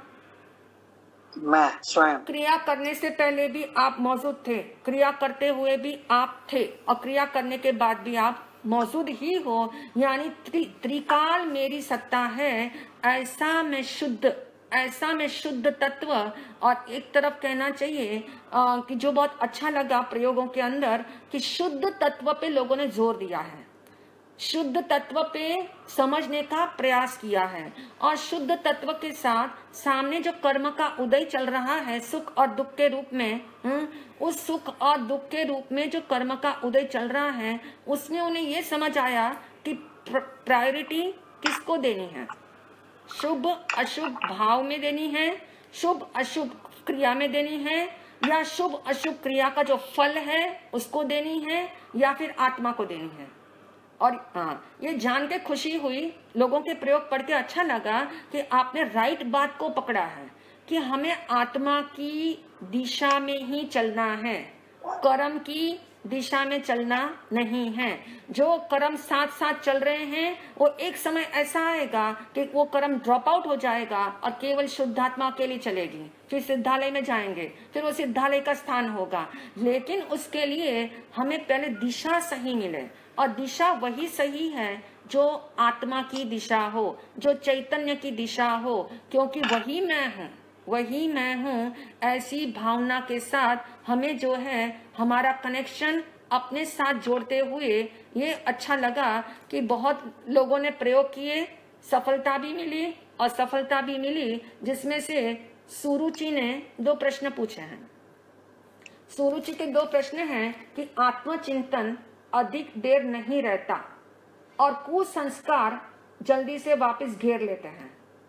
मैं स्वयं। क्रिया करने से पहले भी आप मौजूद थे, क्रिया करते हुए भी आप थे, और क्रिया करने के बाद भी आप मौजूद ही हो। यानी त्रि, त्रिकाल मेरी सत्ता है, ऐसा मैं शुद्ध, ऐसा मैं शुद्ध तत्व। और एक तरफ कहना चाहिए आ, कि जो बहुत अच्छा लगा प्रयोगों के अंदर कि शुद्ध तत्व पे लोगों ने जोर दिया है, शुद्ध तत्व पे समझने का प्रयास किया है। और शुद्ध तत्व के साथ सामने जो कर्म का उदय चल रहा है सुख और दुख के रूप में, हुँ? उस सुख और दुख के रूप में जो कर्म का उदय चल रहा है, उसमें उन्हें ये समझ आया कि प्रायोरिटी किसको देनी है, शुभ अशुभ भाव में देनी है, शुभ अशुभ क्रिया में देनी है, या शुभ अशुभ क्रिया का जो फल है उसको देनी है, या फिर आत्मा को देनी है। और हाँ, ये जान के खुशी हुई, लोगों के प्रयोग पढ़ के अच्छा लगा कि आपने राइट बात को पकड़ा है कि हमें आत्मा की दिशा में ही चलना है, कर्म की दिशा में चलना नहीं है। जो कर्म साथ साथ चल रहे हैं वो एक समय ऐसा आएगा कि वो कर्म ड्रॉप आउट हो जाएगा और केवल शुद्धात्मा के लिए चलेगी। फिर सिद्धालय में जाएंगे, फिर वो सिद्धालय का स्थान होगा। लेकिन उसके लिए हमें पहले दिशा सही मिले, और दिशा वही सही है जो आत्मा की दिशा हो, जो चैतन्य की दिशा हो, क्योंकि वही मैं हूँ, वही मैं हूँ। ऐसी भावना के साथ हमें जो है हमारा कनेक्शन अपने साथ जोड़ते हुए ये अच्छा लगा कि बहुत लोगों ने प्रयोग किए, सफलता भी मिली और सफलता भी मिली। जिसमें से सुरुचि ने दो प्रश्न पूछे हैं। सुरुचि के दो प्रश्न हैं कि आत्मचिंतन अधिक देर नहीं रहता और कुसंस्कार जल्दी से वापस घेर लेते हैं।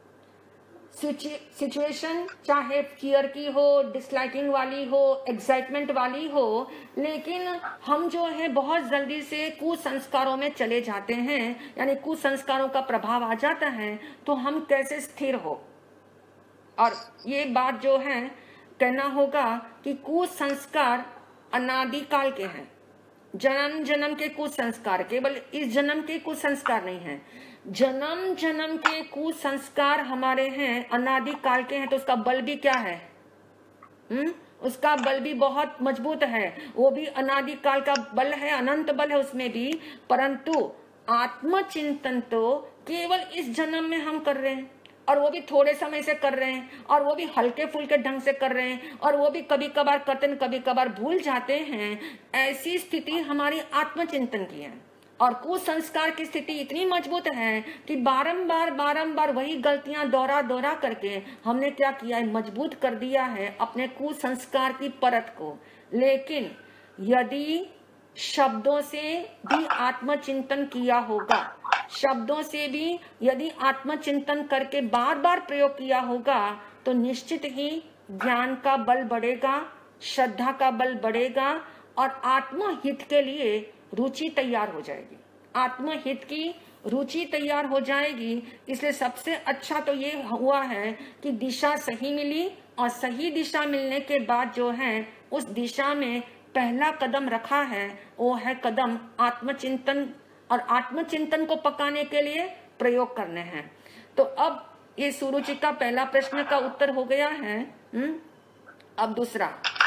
सिचुएशन चाहे फियर की हो, डिसलाइकिंग वाली हो, एक्साइटमेंट वाली हो, लेकिन हम जो है बहुत जल्दी से कुसंस्कारों में चले जाते हैं, यानी कुसंस्कारों का प्रभाव आ जाता है। तो हम कैसे स्थिर हो, और ये बात जो है कहना होगा कि कुसंस्कार अनादिकाल के हैं, जन्म जन्म के कुसंस्कार, केवल इस जन्म के कुसंस्कार नहीं है, जन्म जन्म के कुसंस्कार हमारे हैं, अनादिकाल के हैं। तो उसका बल भी क्या है? हम्म उसका बल भी बहुत मजबूत है, वो भी अनादिकाल का बल है, अनंत बल है उसमें भी। परंतु आत्मचिंतन तो केवल इस जन्म में हम कर रहे हैं, और वो भी थोड़े समय से कर रहे हैं, और वो भी हल्के फुल्के ढंग से कर रहे हैं, और वो भी कभी कभार करते हैं, कभी कभार भूल जाते हैं। ऐसी स्थिति हमारी आत्मचिंतन की है। और कुसंस्कार की स्थिति इतनी मजबूत है कि बारंबार बारंबार वही गलतियां दोहरा दोहरा करके हमने क्या किया है, मजबूत कर दिया है अपने कुसंस्कार की परत को। लेकिन यदि शब्दों से भी आत्मचिंतन किया होगा, शब्दों से भी यदि आत्मचिंतन करके बार बार प्रयोग किया होगा, तो निश्चित ही ज्ञान का बल बढ़ेगा, श्रद्धा का बल बढ़ेगा और आत्महित के लिए रुचि तैयार हो जाएगी। आत्महित की रुचि तैयार हो जाएगी। इसलिए सबसे अच्छा तो ये हुआ है कि दिशा सही मिली, और सही दिशा मिलने के बाद जो है उस दिशा में पहला कदम रखा है, वो है कदम आत्मचिंतन, और आत्मचिंतन को पकाने के लिए प्रयोग करने हैं। तो अब ये सुरुचि का पहला प्रश्न का उत्तर हो गया है। हुँ? अब दूसरा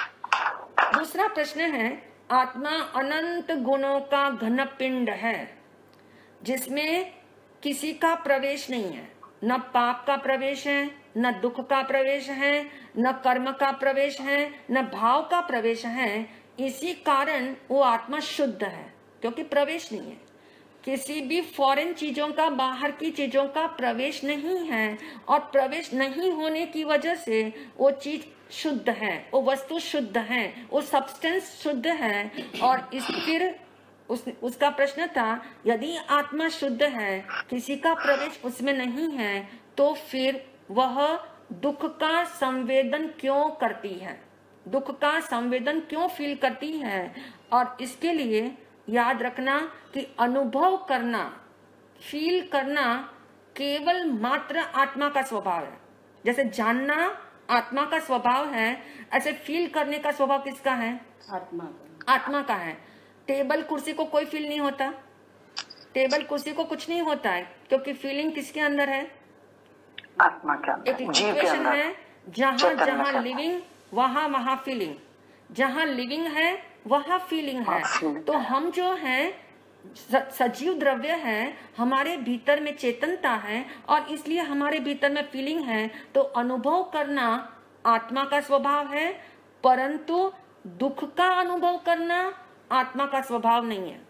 दूसरा प्रश्न है, आत्मा अनंत गुणों का घन पिंड है जिसमें किसी का प्रवेश नहीं है, न पाप का प्रवेश है, न दुख का प्रवेश है, न कर्म का प्रवेश है, न भाव का प्रवेश है। इसी कारण वो आत्मा शुद्ध है, क्योंकि प्रवेश नहीं है। किसी भी फॉरेन चीजों का, बाहर की चीजों का प्रवेश नहीं है, और प्रवेश नहीं होने की वजह से वो चीज शुद्ध है, वो वस्तु शुद्ध है, वो सब्सटेंस शुद्ध है। और इस फिर उस, उसका प्रश्न था, यदि आत्मा शुद्ध है, किसी का प्रवेश उसमें नहीं है, तो फिर वह दुख का संवेदन क्यों करती है, दुख का संवेदन क्यों फील करती है। और इसके लिए याद रखना कि अनुभव करना, फील करना केवल मात्र आत्मा का स्वभाव है। जैसे जानना आत्मा का स्वभाव है, ऐसे फील करने का स्वभाव किसका है? आत्मा का। आत्मा का है। टेबल कुर्सी को कोई फील नहीं होता, टेबल कुर्सी को कुछ नहीं होता है, क्योंकि फीलिंग किसके अंदर है? आत्मा के अंदर, एक जीव के इक्वेशन अंदर है, जहाँ जहाँ लिविंग वहाँ वहाँ फीलिंग, जहाँ लिविंग है वहाँ फीलिंग है। तो हम जो है सजीव द्रव्य है, हमारे भीतर में चेतनता है, और इसलिए हमारे भीतर में फीलिंग है। तो अनुभव करना आत्मा का स्वभाव है, परंतु दुख का अनुभव करना आत्मा का स्वभाव नहीं है।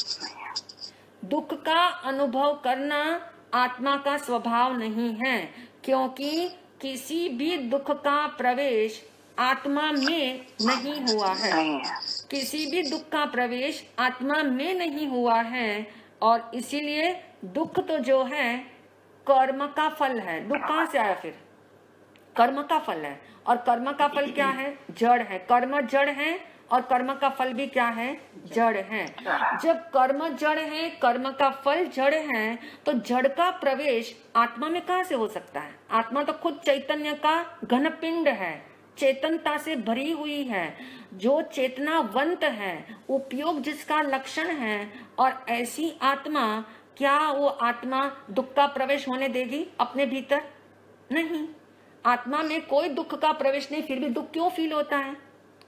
दुख का अनुभव करना आत्मा का स्वभाव नहीं है, क्योंकि किसी भी दुख का प्रवेश आत्मा में नहीं हुआ है। किसी भी दुख का प्रवेश आत्मा में नहीं हुआ है, और इसीलिए दुख तो जो है कर्म का फल है। दुख कहाँ से आया? फिर कर्म का फल है, और कर्म का फल क्या है? जड़ है। कर्म जड़ है, और कर्म का फल भी क्या है? जड़ है। जब कर्म जड़ है, कर्म का फल जड़ है, तो जड़ का प्रवेश आत्मा में कहाँ से हो सकता है? आत्मा तो खुद चैतन्य का घन पिंड है, चेतनता से भरी हुई है, जो चेतनावंत है, उपयोग जिसका लक्षण है। और ऐसी आत्मा, क्या वो आत्मा दुख का प्रवेश होने देगी अपने भीतर? नहीं। आत्मा में कोई दुख का प्रवेश नहीं, फिर भी दुख क्यों फील होता है?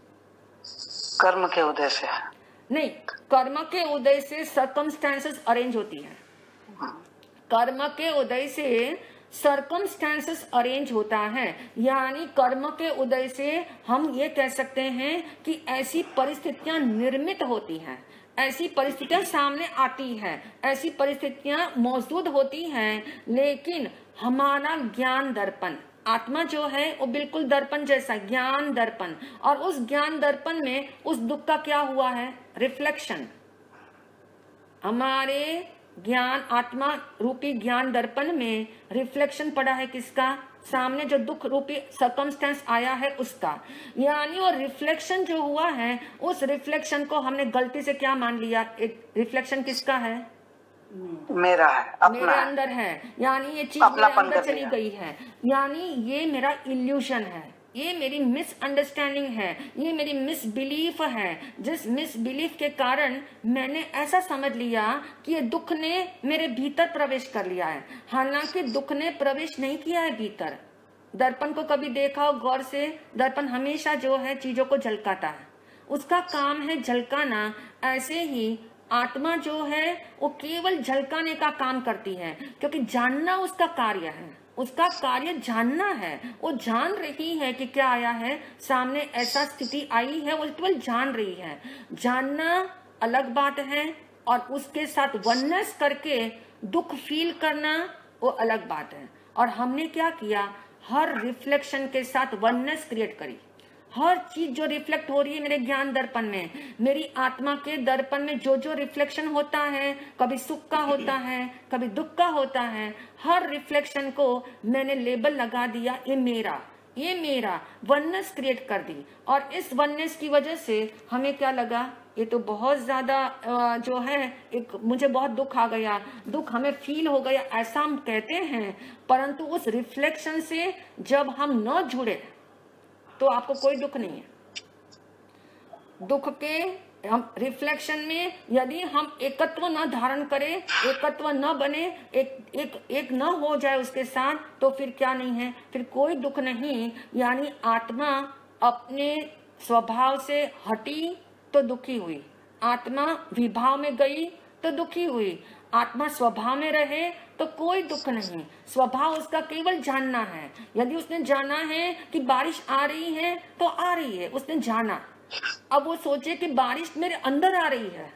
कर्म के उदय से नहीं, कर्म के उदय से सर्कमस्टेंसेस अरेंज होती है। कर्म के उदय से सर्कमस्टेंसेस अरेंज होता है, यानी कर्म के उदय से हम ये कह सकते हैं कि ऐसी परिस्थितियां निर्मित होती हैं, ऐसी परिस्थितियां सामने आती हैं, ऐसी परिस्थितियां मौजूद होती हैं। लेकिन हमारा ज्ञान दर्पण, आत्मा जो है वो बिल्कुल दर्पण जैसा, ज्ञान दर्पण, और उस ज्ञान दर्पण में उस दुख का क्या हुआ है? रिफ्लेक्शन। हमारे ज्ञान, आत्मा रूपी ज्ञान दर्पण में रिफ्लेक्शन पड़ा है किसका? सामने जो दुख रूपी सर्कमस्टेंस आया है उसका। यानी वो रिफ्लेक्शन जो हुआ है, उस रिफ्लेक्शन को हमने गलती से क्या मान लिया? एक रिफ्लेक्शन किसका है? मेरा है, अपना मेरे है। अंदर है, यानी ये चीज मेरे अंदर चली गई है, यानी ये मेरा इल्यूशन है, ये मेरी मिसअंडरस्टैंडिंग है, ये मेरी मिसबिलीफ है। जिस मिसबिलीफ के कारण मैंने ऐसा समझ लिया कि ये दुख ने मेरे भीतर प्रवेश कर लिया है, हालांकि दुख ने प्रवेश नहीं किया है भीतर। दर्पण को कभी देखा हो गौर से? दर्पण हमेशा जो है चीजों को झलकाता है, उसका काम है झलकाना। ऐसे ही आत्मा जो है वो केवल झलकाने का काम करती है, क्योंकि जानना उसका कार्य है, उसका कार्य जानना है। वो जान रही है कि क्या आया है सामने, ऐसा स्थिति आई है, वो केवल जान रही है। जानना अलग बात है और उसके साथ वननेस करके दुख फील करना वो अलग बात है। और हमने क्या किया, हर रिफ्लेक्शन के साथ वननेस क्रिएट करी। हर चीज जो रिफ्लेक्ट हो रही है मेरे ज्ञान दर्पण में, मेरी आत्मा के दर्पण में जो जो रिफ्लेक्शन होता है, कभी सुख का होता है, कभी दुख का होता है, हर रिफ्लेक्शन को मैंने लेबल लगा दिया, ये मेरा, ये मेरा, वननेस क्रिएट कर दी। और इस वननेस की वजह से हमें क्या लगा, ये तो बहुत ज्यादा जो है, एक मुझे बहुत दुख आ गया, दुख हमें फील हो गया, ऐसा हम कहते हैं। परंतु उस रिफ्लेक्शन से जब हम न जुड़े तो आपको कोई दुख नहीं है। दुख के हम रिफ्लेक्शन में यदि हम एकत्व न धारण करें, एकत्व न बने, एक एक एक न हो जाए उसके साथ, तो फिर क्या नहीं है, फिर कोई दुख नहीं। यानी आत्मा अपने स्वभाव से हटी तो दुखी हुई, आत्मा विभाव में गई तो दुखी हुई, आत्मा स्वभाव में रहे तो कोई दुख नहीं। स्वभाव उसका केवल जानना है। यदि उसने जाना है कि बारिश आ रही है तो आ रही है, उसने जाना। अब वो सोचे कि बारिश मेरे अंदर आ रही है,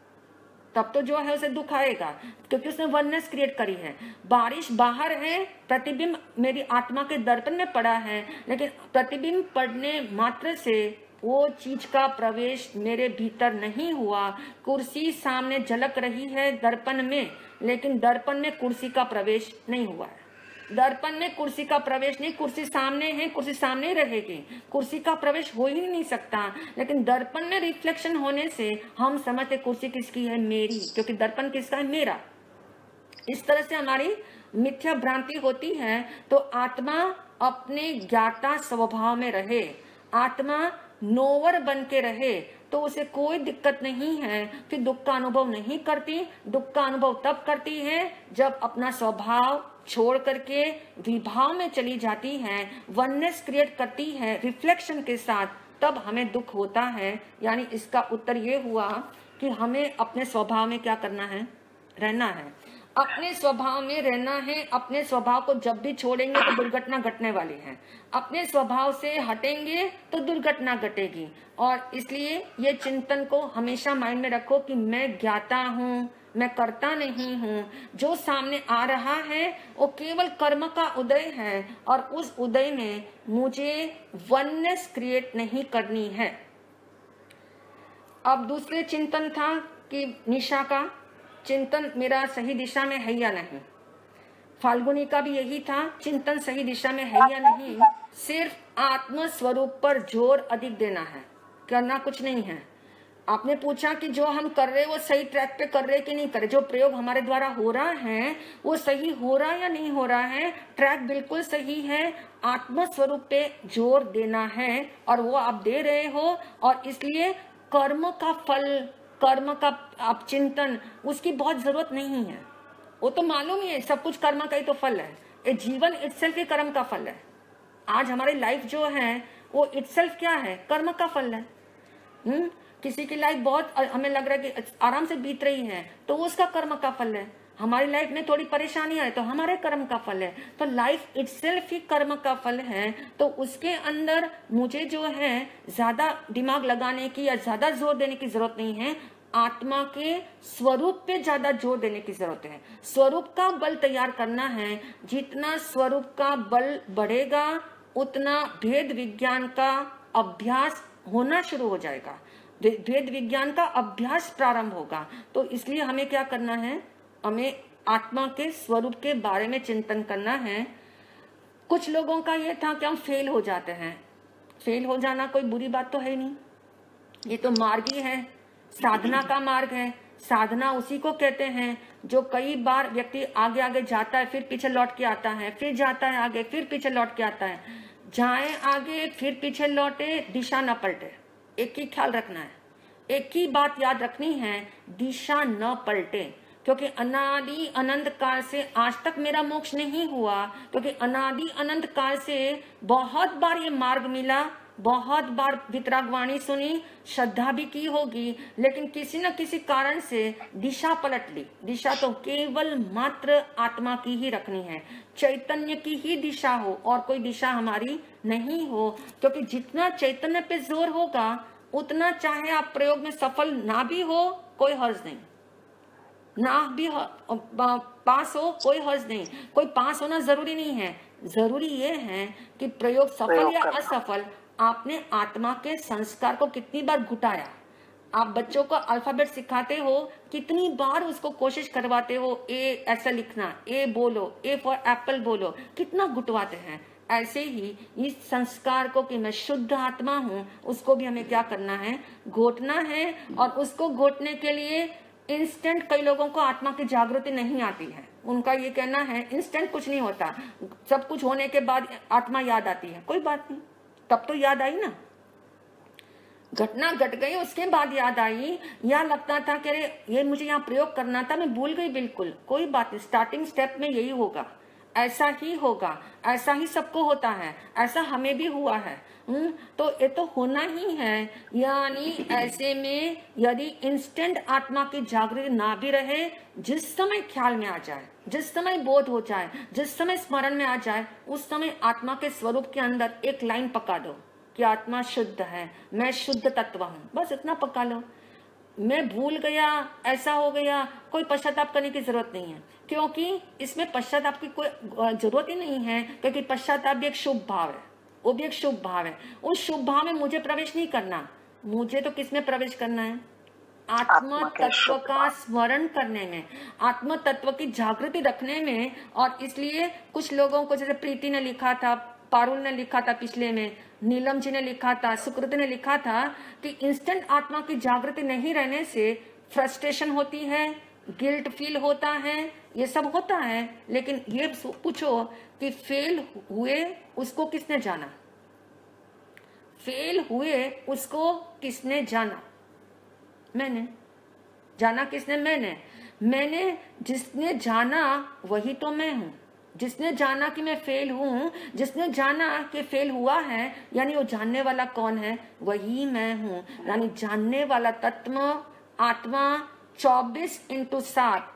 तब तो जो है उसे दुख आएगा, क्योंकि उसने वननेस क्रिएट करी है। बारिश बाहर है, प्रतिबिंब मेरी आत्मा के दर्पण में पड़ा है, लेकिन प्रतिबिंब पड़ने मात्र से वो चीज का प्रवेश मेरे भीतर नहीं हुआ। कुर्सी सामने झलक रही है दर्पण में, लेकिन दर्पण में कुर्सी का प्रवेश नहीं हुआ है। दर्पण में कुर्सी का प्रवेश नहीं, कुर्सी सामने है, कुर्सी सामने ही रहेगी, कुर्सी का प्रवेश हो ही नहीं सकता। लेकिन दर्पण में रिफ्लेक्शन होने से हम समझते कुर्सी किसकी है, मेरी, क्योंकि दर्पण किसका है, मेरा। इस तरह से हमारी मिथ्या भ्रांति होती है। तो आत्मा अपने ज्ञाता स्वभाव में रहे, आत्मा नोवर बन के रहे, तो उसे कोई दिक्कत नहीं है, फिर दुख का अनुभव नहीं करती। दुख का अनुभव तब करती है जब अपना स्वभाव छोड़ करके विभाव में चली जाती है, वननेस क्रिएट करती है रिफ्लेक्शन के साथ, तब हमें दुख होता है। यानी इसका उत्तर ये हुआ कि हमें अपने स्वभाव में क्या करना है, रहना है, अपने स्वभाव में रहना है। अपने स्वभाव को जब भी छोड़ेंगे तो दुर्घटना घटने वाली है, अपने स्वभाव से हटेंगे तो दुर्घटना घटेगी। और इसलिए ये चिंतन को हमेशा माइंड में रखो कि मैं ज्ञाता हूँ, मैं करता नहीं हूँ। जो सामने आ रहा है वो केवल कर्म का उदय है, और उस उदय में मुझे वननेस क्रिएट नहीं करनी है। अब दूसरे चिंतन था कि निशा का चिंतन मेरा सही दिशा में है या नहीं। फाल्गुनी का भी यही था, चिंतन सही दिशा में है या नहीं। सिर्फ आत्म स्वरूप पर जोर अधिक देना है, करना कुछ नहीं है। आपने पूछा कि जो हम कर रहे वो सही ट्रैक पे कर रहे कि नहीं कर रहे, जो प्रयोग हमारे द्वारा हो रहा है वो सही हो रहा या नहीं हो रहा है। ट्रैक बिल्कुल सही है, आत्म स्वरूप पे जोर देना है, और वो आप दे रहे हो। और इसलिए कर्म का फल, कर्म का आप चिंतन, उसकी बहुत जरूरत नहीं है। वो तो मालूम ही है, सब कुछ कर्म का ही तो फल है। ये जीवन इटसेल्फ ही कर्म का फल है। आज हमारी लाइफ जो है वो इटसेल्फ क्या है, कर्म का फल है। हम्म किसी की लाइफ बहुत हमें लग रहा है कि आराम से बीत रही है, तो वो उसका कर्म का फल है। हमारी लाइफ में थोड़ी परेशानी आए तो हमारे कर्म का फल है। तो लाइफ इटसेल्फ ही कर्म का फल है। तो उसके अंदर मुझे जो है ज्यादा दिमाग लगाने की या ज्यादा जोर देने की जरूरत नहीं है। आत्मा के स्वरूप पे ज्यादा जोर देने की जरूरत है। स्वरूप का बल तैयार करना है। जितना स्वरूप का बल बढ़ेगा उतना भेद विज्ञान का अभ्यास होना शुरू हो जाएगा, भेद विज्ञान का अभ्यास प्रारंभ होगा। तो इसलिए हमें क्या करना है, हमें आत्मा के स्वरूप के बारे में चिंतन करना है। कुछ लोगों का यह था कि हम फेल हो जाते हैं। फेल हो जाना कोई बुरी बात तो है नहीं, ये तो मार्ग ही है, साधना का मार्ग है। साधना उसी को कहते हैं जो कई बार व्यक्ति आगे आगे जाता है, फिर पीछे लौट के आता है, फिर जाता है आगे, फिर पीछे लौट के आता है। जाए आगे फिर पीछे लौटे, दिशा न पलटे। एक ही ख्याल रखना है, एक ही बात याद रखनी है, दिशा न पलटे। क्योंकि अनादि अनंत काल से आज तक मेरा मोक्ष नहीं हुआ, क्योंकि अनादि अनंत काल से बहुत बार ये मार्ग मिला, बहुत बार वितरागवाणी सुनी, श्रद्धा भी की होगी, लेकिन किसी न किसी कारण से दिशा पलट ली। दिशा तो केवल मात्र आत्मा की ही रखनी है, चैतन्य की ही दिशा हो, और कोई दिशा हमारी नहीं हो। क्योंकि जितना चैतन्य पे जोर होगा उतना चाहे आप प्रयोग में सफल ना भी हो कोई हर्ज नहीं। ना भी पास हो कोई हर्ज नहीं, कोई पास होना जरूरी नहीं है। जरूरी ये है कि प्रयोग सफल या असफल, आपने आत्मा के संस्कार को कितनी बार घुटाया। आप बच्चों को अल्फाबेट सिखाते हो, कितनी बार उसको कोशिश करवाते हो, ए ऐसा लिखना, ए बोलो, ए फॉर एप्पल बोलो, कितना घुटवाते हैं। ऐसे ही इस संस्कार को कि मैं शुद्ध आत्मा हूँ, उसको भी हमें क्या करना है, घोटना है। और उसको घोटने के लिए इंस्टेंट, कई लोगों को आत्मा की जागृति नहीं आती है, उनका ये कहना है इंस्टेंट कुछ नहीं होता, सब कुछ होने के बाद आत्मा याद आती है। कोई बात नहीं, तब तो याद आई ना, घटना घट गई उसके बाद याद आई, या लगता था कि अरे ये मुझे यहाँ प्रयोग करना था, मैं भूल गई बिल्कुल। कोई बात नहीं, स्टार्टिंग स्टेप में यही होगा, ऐसा ही होगा, ऐसा ही सबको होता है, ऐसा हमें भी हुआ है। हम्म तो ये तो होना ही है। यानी ऐसे में यदि इंस्टेंट आत्मा की जागृति ना भी रहे, जिस समय ख्याल में आ जाए, जिस समय बोध हो जाए, जिस समय स्मरण में आ जाए, उस समय आत्मा के स्वरूप के अंदर एक लाइन पका दो कि आत्मा शुद्ध है, मैं शुद्ध तत्व हूँ, बस इतना पका लो। मैं भूल गया, ऐसा हो गया, कोई पश्चाताप करने की जरूरत नहीं है, क्योंकि इसमें पश्चाताप की कोई जरूरत ही नहीं है, क्योंकि पश्चाताप भी एक शुभ भाव है, वो भी एक शुभ भाव है। उस शुभ भाव में मुझे प्रवेश नहीं करना, मुझे तो किसमें प्रवेश करना है, आत्म तत्व का स्मरण करने में, आत्म तत्व की जागृति रखने में। और इसलिए कुछ लोगों को, जैसे प्रीति ने लिखा था, पारुल ने लिखा था पिछले में, नीलम जी ने लिखा था, सुकृति ने लिखा था कि इंस्टेंट आत्मा की जागृति नहीं रहने से फ्रस्ट्रेशन होती है, गिल्ट फील होता है, ये सब होता है। लेकिन ये पूछो कि फेल हुए उसको किसने जाना, फेल हुए उसको किसने जाना, मैंने जाना। किसने, मैंने मैंने जिसने जाना वही तो मैं हूं। जिसने जाना कि मैं फेल हूं, जिसने जाना कि फेल हुआ है, यानी वो जानने वाला कौन है, वही मैं हूं। यानी जानने वाला तत्व आत्मा चौबीस इंटू सात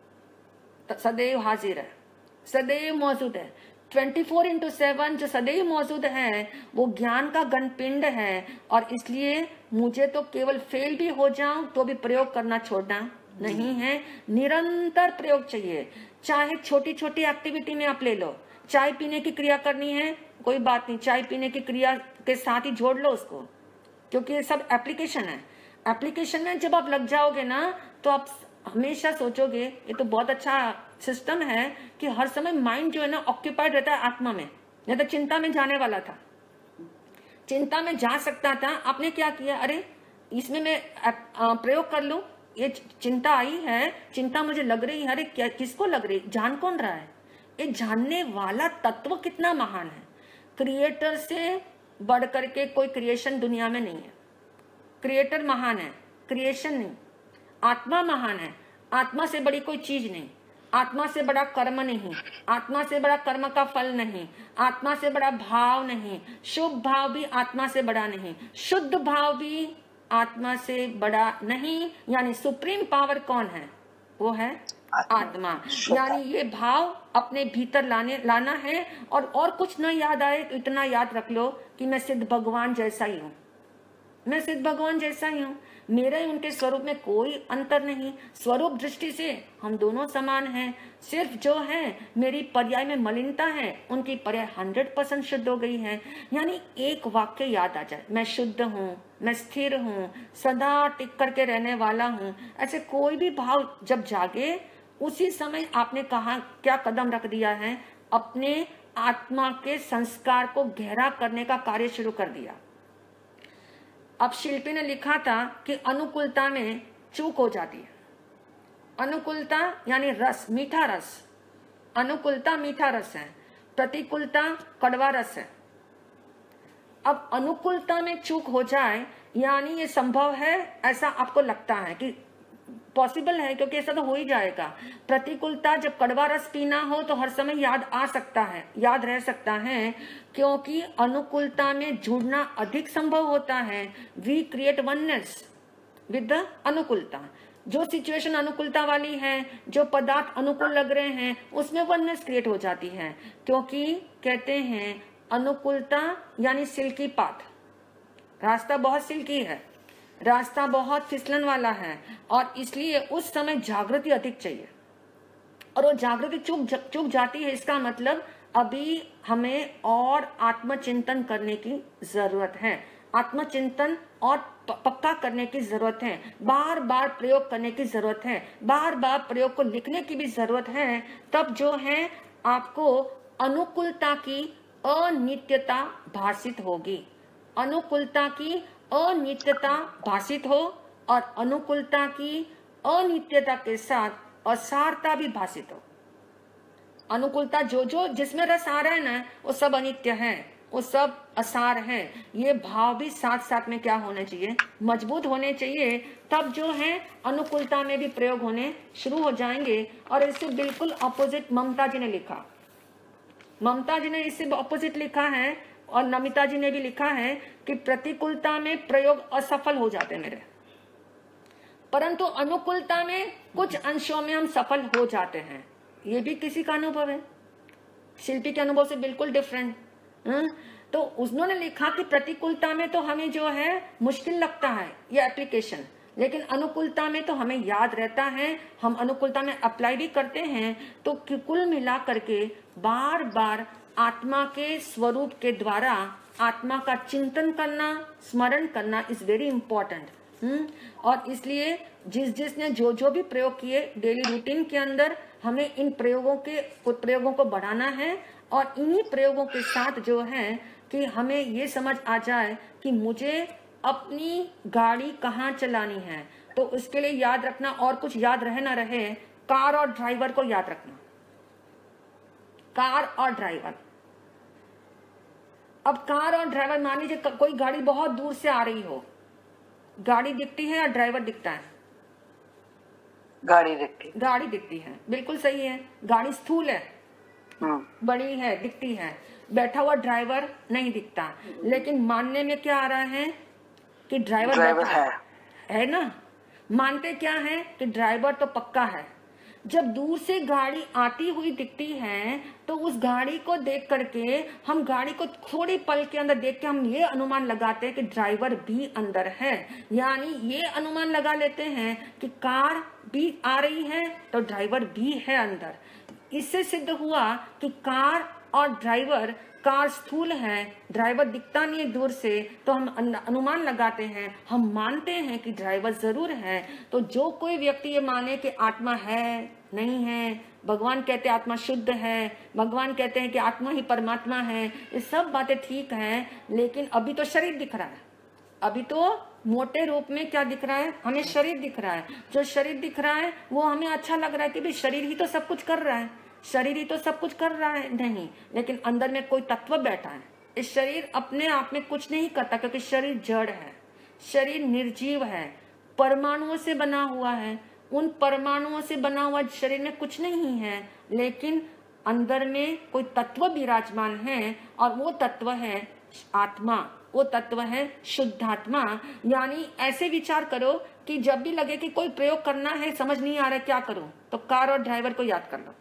सदैव हाजिर है, सदैव मौजूद है। ट्वेंटी फोर इंटू सेवन जो सदैव मौजूद है, वो ज्ञान का गणपिंड है। और इसलिए मुझे तो केवल फेल भी हो जाऊं तो भी प्रयोग करना छोड़ना नहीं है, निरंतर प्रयोग चाहिए। चाहे छोटी छोटी एक्टिविटी में आप ले लो, चाय पीने की क्रिया करनी है, कोई बात नहीं, चाय पीने की क्रिया के साथ ही जोड़ लो उसको, क्योंकि ये सब एप्लीकेशन है। एप्लीकेशन में जब आप लग जाओगे ना, तो आप हमेशा सोचोगे ये तो बहुत अच्छा सिस्टम है कि हर समय माइंड जो है ना ऑक्यूपाइड रहता है आत्मा में। नहीं तो चिंता में जाने वाला था, चिंता में जा सकता था, आपने क्या किया, अरे इसमें मैं प्रयोग कर लूं, ये चिंता आई है, चिंता मुझे लग रही है, अरे क्या किसको लग रही, जान कौन रहा है, ये जानने वाला तत्व कितना महान है। क्रिएटर से बढ़ करके कोई क्रिएशन दुनिया में नहीं है। क्रिएटर महान है, क्रिएशन नहीं। आत्मा महान है, आत्मा से बड़ी कोई चीज नहीं, आत्मा से बड़ा कर्म नहीं, आत्मा से बड़ा कर्म का फल नहीं, आत्मा से बड़ा भाव नहीं, शुभ भाव भी आत्मा से बड़ा नहीं, शुद्ध भाव भी आत्मा से बड़ा नहीं। यानी सुप्रीम पावर कौन है, वो है आत्मा। यानी ये भाव अपने भीतर लाने लाना है। और और कुछ न याद आए तो इतना याद रख लो कि मैं सिद्ध भगवान जैसा ही हूँ, मैं सिद्ध भगवान जैसा ही हूँ, मेरे उनके स्वरूप में कोई अंतर नहीं। स्वरूप दृष्टि से हम दोनों समान हैं, सिर्फ जो है मेरी पर्याय में मलिनता है, उनकी पर्याय हंड्रेड परसेंट शुद्ध हो गई है। यानी एक वाक्य याद आ जाए, मैं शुद्ध हूँ, मैं स्थिर हूँ, सदा टिक करके रहने वाला हूँ, ऐसे कोई भी भाव जब जागे, उसी समय आपने कहा क्या कदम रख दिया है, अपने आत्मा के संस्कार को गहरा करने का कार्य शुरू कर दिया। अब शिल्पी ने लिखा था कि अनुकूलता में चूक हो जाती है। अनुकूलता यानी रस, मीठा रस, अनुकूलता मीठा रस है, प्रतिकूलता कड़वा रस है। अब अनुकूलता में चूक हो जाए, यानी ये संभव है, ऐसा आपको लगता है कि पॉसिबल है, क्योंकि ऐसा तो हो ही जाएगा। प्रतिकूलता, जब कड़वा रस पीना हो तो हर समय याद आ सकता है, याद रह सकता है, क्योंकि अनुकूलता में जुड़ना अधिक संभव होता है। We create oneness with the अनुकूलता। जो सिचुएशन अनुकूलता वाली है, जो पदार्थ अनुकूल लग रहे हैं, उसमें वननेस क्रिएट हो जाती है। क्योंकि कहते हैं अनुकूलता यानी सिल्की पाथ, रास्ता बहुत सिल्की है, रास्ता बहुत फिसलन वाला है और इसलिए उस समय जागृति अधिक चाहिए। और वो जागृति चूक चूक जाती है, इसका मतलब अभी हमें और आत्मचिंतन करने की जरूरत है, आत्मचिंतन और पक्का करने की जरूरत है, बार बार प्रयोग करने की जरूरत है, बार बार प्रयोग को लिखने की भी जरूरत है। तब जो है आपको अनुकूलता की अनित्यता भाषित होगी, अनुकूलता की अनित्यता भाषित हो और अनुकूलता की अनित्यता के साथ असारता भी भाषित हो। अनुकूलता जो जो जिसमें रस आ रहा है ना, वो सब अनित्य है, वो सब असार है। ये भाव भी साथ साथ में क्या होने चाहिए, मजबूत होने चाहिए। तब जो है अनुकूलता में भी प्रयोग होने शुरू हो जाएंगे। और इससे बिल्कुल ऑपोजिट ममता जी ने लिखा, ममता जी ने इससे ऑपोजिट लिखा है और नमिता जी ने भी लिखा है कि प्रतिकूलता में प्रयोग असफल हो जाते हैं मेरे, परंतु अनुकूलता में कुछ अंशों में हम सफल हो जाते हैं। ये भी किसी का अनुभव है, शिल्पी के अनुभव से बिल्कुल डिफरेंट। तो उन्होंने लिखा कि प्रतिकूलता में तो हमें जो है मुश्किल लगता है ये एप्लीकेशन, लेकिन अनुकूलता में तो हमें याद रहता है, हम अनुकूलता में अप्लाई भी करते हैं। तो कुल मिला करके बार बार आत्मा के स्वरूप के द्वारा आत्मा का चिंतन करना, स्मरण करना इज वेरी इंपॉर्टेंट। हम्म और इसलिए जिस जिसने जो जो भी प्रयोग किए डेली रूटीन के अंदर, हमें इन प्रयोगों के प्रयोगों को बढ़ाना है। और इन्हीं प्रयोगों के साथ जो है कि हमें ये समझ आ जाए कि मुझे अपनी गाड़ी कहाँ चलानी है। तो उसके लिए याद रखना, और कुछ याद रहे ना रहे, कार और ड्राइवर को याद रखना, कार और ड्राइवर। अब कार और ड्राइवर, मान लीजिए कोई गाड़ी बहुत दूर से आ रही हो, गाड़ी दिखती है या ड्राइवर दिखता है? गाड़ी दिखती गाड़ी दिखती है, बिल्कुल सही है। गाड़ी स्थूल है, बड़ी है, दिखती है। बैठा हुआ ड्राइवर नहीं दिखता, लेकिन मानने में क्या आ रहा है कि ड्राइवर ड्राइवर है, है ना। मानते क्या है कि ड्राइवर तो पक्का है। जब दूर से गाड़ी आती हुई दिखती है तो उस गाड़ी को देख करके हम गाड़ी को थोड़ी पल के अंदर देख के हम ये अनुमान लगाते हैं कि ड्राइवर भी अंदर है। यानी ये अनुमान लगा लेते हैं कि कार भी आ रही है तो ड्राइवर भी है अंदर। इससे सिद्ध हुआ कि कार और ड्राइवर, कार स्थूल है, ड्राइवर दिखता नहीं है दूर से, तो हम अनुमान लगाते हैं, हम मानते हैं कि ड्राइवर जरूर है। तो जो कोई व्यक्ति ये माने कि आत्मा है नहीं है, भगवान कहते हैं आत्मा शुद्ध है, भगवान कहते हैं कि आत्मा ही परमात्मा है, ये सब बातें ठीक हैं, लेकिन अभी तो शरीर दिख रहा है। अभी तो मोटे रूप में क्या दिख रहा है, हमें शरीर दिख रहा है। जो शरीर दिख रहा है वो हमें अच्छा लग रहा है कि भाई शरीर ही तो सब कुछ कर रहा है, शरीर ही तो सब कुछ कर रहा है। नहीं, लेकिन अंदर में कोई तत्व बैठा है। इस शरीर अपने आप में कुछ नहीं करता, क्योंकि शरीर जड़ है, शरीर निर्जीव है, परमाणुओं से बना हुआ है। उन परमाणुओं से बना हुआ शरीर में कुछ नहीं है, लेकिन अंदर में कोई तत्व विराजमान है, और वो तत्व है आत्मा, वो तत्व है शुद्धात्मा। यानी ऐसे विचार करो कि जब भी लगे कि कोई प्रयोग करना है, समझ नहीं आ रहा क्या करूं, तो कार और ड्राइवर को याद कर लो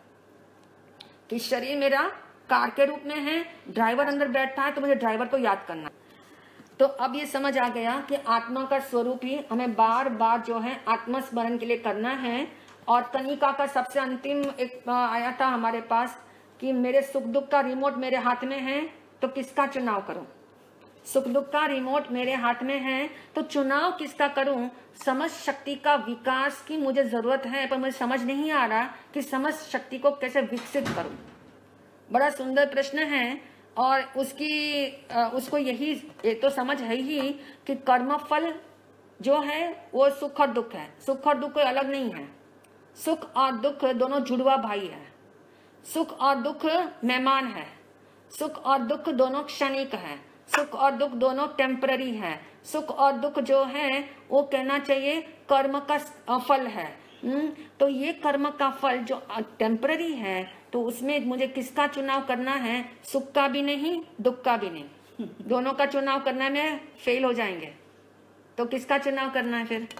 कि शरीर मेरा कार के रूप में है, ड्राइवर अंदर बैठा है, तो मुझे ड्राइवर को याद करना। तो अब ये समझ आ गया कि आत्मा का स्वरूप ही हमें बार बार जो है आत्मस्मरण के लिए करना है। और कनिका का सबसे अंतिम एक आया था हमारे पास कि मेरे सुख दुख का रिमोट मेरे हाथ में है, तो किसका चुनाव करूं। सुख दुख का रिमोट मेरे हाथ में है, तो चुनाव किसका करूं। समझ शक्ति का विकास की मुझे जरूरत है, पर मुझे समझ नहीं आ रहा कि समझ शक्ति को कैसे विकसित करूं। बड़ा सुंदर प्रश्न है, और उसकी उसको यही ये तो समझ है ही कि कर्मफल जो है वो सुख और दुख है। सुख और दुख कोई अलग नहीं है, सुख और दुख दोनों जुड़वा भाई है। सुख और दुख मेहमान है, सुख और दुख दोनों क्षणिक है, सुख और दुख दोनों टेम्पररी है। सुख और दुख जो है वो कहना चाहिए कर्म का फल है। तो ये कर्म का फल जो टेम्पररी है, तो उसमें मुझे किसका चुनाव करना है, सुख का भी नहीं दुख का भी नहीं, दोनों का चुनाव करने में फेल हो जाएंगे। तो किसका चुनाव करना है, फिर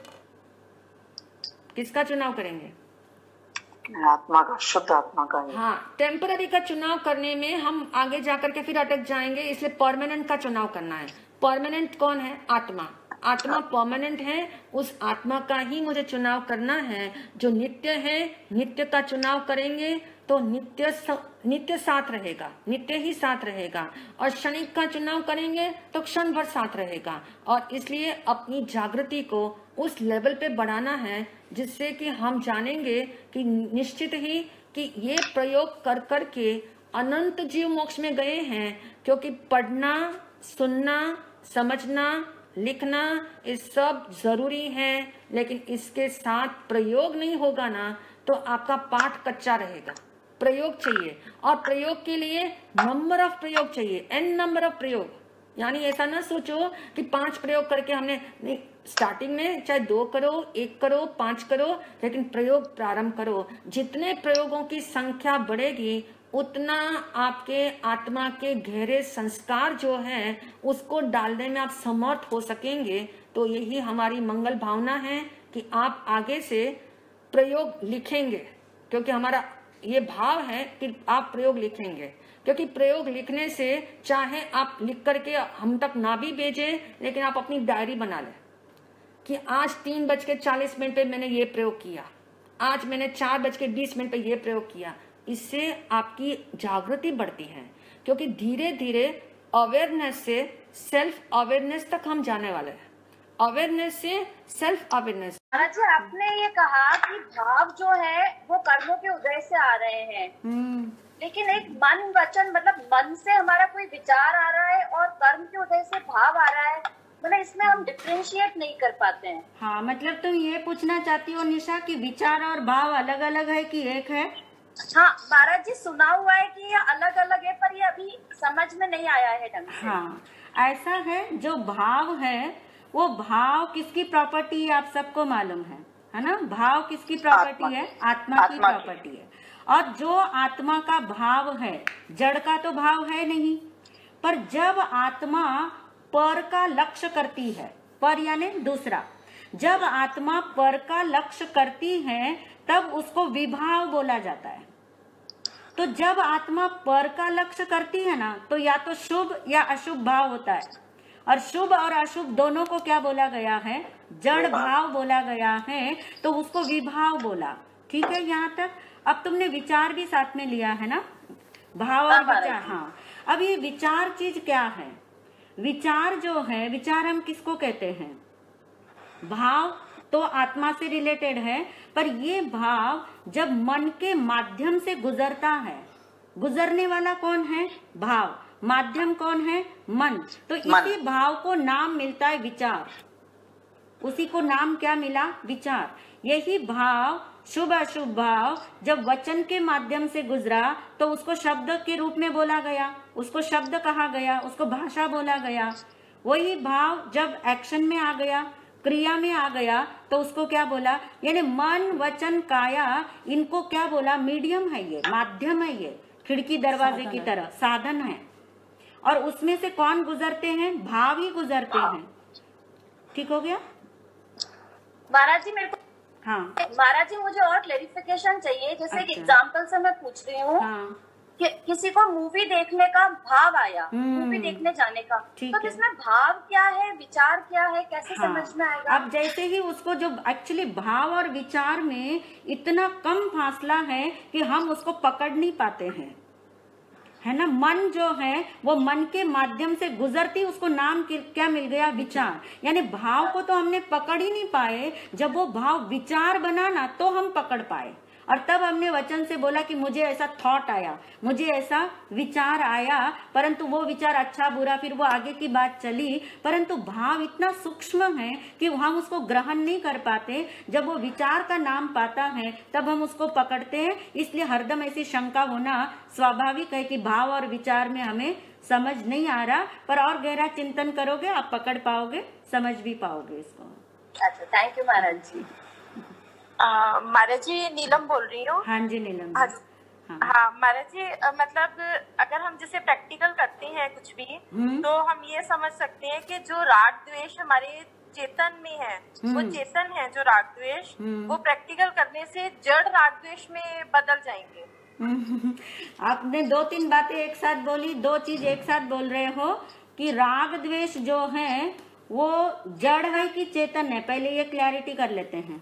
किसका चुनाव करेंगे? आत्मा का, शुद्ध आत्मा का। हाँ, टेम्पररी का चुनाव करने में हम आगे जाकर के फिर अटक जाएंगे, इसलिए परमानेंट का चुनाव करना है। परमानेंट कौन है? आत्मा। आत्मा परमानेंट है, उस आत्मा का ही मुझे चुनाव करना है। जो नित्य है, नित्य का चुनाव करेंगे तो नित्य स, नित्य साथ रहेगा, नित्य ही साथ रहेगा। और क्षणिक का चुनाव करेंगे तो क्षण भर साथ रहेगा। और इसलिए अपनी जागृति को उस लेवल पे बढ़ाना है जिससे कि हम जानेंगे कि निश्चित ही कि ये प्रयोग कर कर के अनंत जीव मोक्ष में गए हैं। क्योंकि पढ़ना, सुनना, समझना, लिखना ये सब जरूरी है, लेकिन इसके साथ प्रयोग नहीं होगा ना तो आपका पाठ कच्चा रहेगा। प्रयोग चाहिए, और प्रयोग के लिए नंबर ऑफ प्रयोग चाहिए, एन नंबर ऑफ प्रयोग। यानी ऐसा ना सोचो कि पांच प्रयोग करके हमने नहीं, स्टार्टिंग में चाहे दो करो, एक करो, पांच करो, लेकिन प्रयोग प्रारंभ करो। जितने प्रयोगों की संख्या बढ़ेगी उतना आपके आत्मा के गहरे संस्कार जो है उसको डालने में आप समर्थ हो सकेंगे। तो यही हमारी मंगल भावना है कि आप आगे से प्रयोग लिखेंगे, क्योंकि हमारा ये भाव है कि आप प्रयोग लिखेंगे। क्योंकि प्रयोग लिखने से चाहे आप लिख करके हम तक ना भी भेजें, लेकिन आप अपनी डायरी बना लें कि आज तीन बज के चालीस मिनट पे मैंने ये प्रयोग किया, आज मैंने चार बज के बीस मिनट पे ये प्रयोग किया। इससे आपकी जागृति बढ़ती है, क्योंकि धीरे धीरे अवेयरनेस से सेल्फ अवेयरनेस तक हम जाने वाले हैं। अवेयरनेस से सेल्फ अवेयरनेस। महाराज जी, आपने ये कहा कि भाव जो है वो कर्मों के उदय से आ रहे हैं, लेकिन एक मन वचन मतलब मन से हमारा कोई विचार आ रहा है और कर्म के उदय से भाव आ रहा है, मतलब इसमें हम डिफरेंशिएट नहीं कर पाते हैं। हाँ, मतलब तुम ये पूछना चाहती हो निशा कि विचार और भाव अलग अलग है कि एक है? हाँ महाराज जी, सुना हुआ है कि ये अलग अलग है, पर ये अभी समझ में नहीं आया है ढंग से। हाँ, ऐसा है, जो भाव है वो भाव किसकी प्रॉपर्टी है आप सबको मालूम है, है ना? भाव किसकी प्रॉपर्टी है? आत्मा की प्रॉपर्टी है। और जो आत्मा का भाव है, जड़ का तो भाव है नहीं, पर जब आत्मा पर का लक्ष्य करती है, पर यानी दूसरा, जब आत्मा पर का लक्ष्य करती है तब उसको विभाव बोला जाता है। तो जब आत्मा पर का लक्ष्य करती है ना, तो या तो शुभ या अशुभ भाव होता है, और शुभ और अशुभ दोनों को क्या बोला गया है? जड़ भाव बोला गया है, तो उसको विभाव बोला। ठीक है यहाँ तक? अब तुमने विचार भी साथ में लिया है ना, भाव और विचार। हाँ, अब ये विचार चीज क्या है? विचार जो है, विचार हम किसको कहते हैं? भाव तो आत्मा से रिलेटेड है, पर ये भाव जब मन के माध्यम से गुजरता है, गुजरने वाला कौन है? भाव। माध्यम कौन है? मन। तो इसी भाव को नाम मिलता है विचार। उसी को नाम क्या मिला? विचार। यही भाव, शुभ अशुभ भाव, जब वचन के माध्यम से गुजरा तो उसको शब्द के रूप में बोला गया, उसको शब्द कहा गया, उसको भाषा बोला गया। वही भाव जब एक्शन में आ गया, क्रिया में आ गया, तो उसको क्या बोला? यानी मन, वचन, काया, इनको क्या बोला? मीडियम है ये, माध्यम है ये, खिड़की दरवाजे की तरह साधन है। और उसमें से कौन गुजरते हैं? भाव ही गुजरते हैं। ठीक हो गया महाराज जी? मेरे को हाँ महाराज जी, मुझे और क्लेरिफिकेशन चाहिए। जैसे अच्छा। एक एग्जाम्पल से मैं पूछ रही हूँ हाँ। कि किसी को मूवी देखने का भाव आया, मूवी देखने जाने का, तो इसमें भाव क्या है, विचार क्या है, कैसे हाँ। समझ में आएगा? अब जैसे ही उसको, जो एक्चुअली भाव और विचार में इतना कम फासला है कि हम उसको पकड़ नहीं पाते हैं, है ना? मन जो है वो मन के माध्यम से गुजरती, उसको नाम क्या मिल गया? विचार। यानी भाव को तो हमने पकड़ ही नहीं पाए, जब वो भाव विचार बना ना तो हम पकड़ पाए। और तब हमने वचन से बोला कि मुझे ऐसा थॉट आया, मुझे ऐसा विचार आया, परंतु वो विचार अच्छा बुरा, फिर वो आगे की बात चली। परंतु भाव इतना सूक्ष्म है कि हम उसको ग्रहण नहीं कर पाते। जब वो विचार का नाम पाता है तब हम उसको पकड़ते हैं। इसलिए हरदम ऐसी शंका होना स्वाभाविक है कि भाव और विचार में हमें समझ नहीं आ रहा, पर और गहरा चिंतन करोगे आप पकड़ पाओगे, समझ भी पाओगे इसको। अच्छा, थैंक यू महाराज जी। महाराज जी, नीलम बोल रही हूँ। हाँ जी नीलम। हाँ हाँ महाराज जी, मतलब अगर हम जैसे प्रैक्टिकल करते हैं कुछ भी, तो हम ये समझ सकते हैं कि जो राग द्वेष हमारे चेतन में है, वो चेतन है जो राग द्वेष, वो प्रैक्टिकल करने से जड़ राग द्वेष में बदल जाएंगे। आपने दो तीन बातें एक साथ बोली, दो चीज एक साथ बोल रहे हो कि राग द्वेष जो है वो जड़ है कि चेतन है, पहले ये क्लैरिटी कर लेते हैं।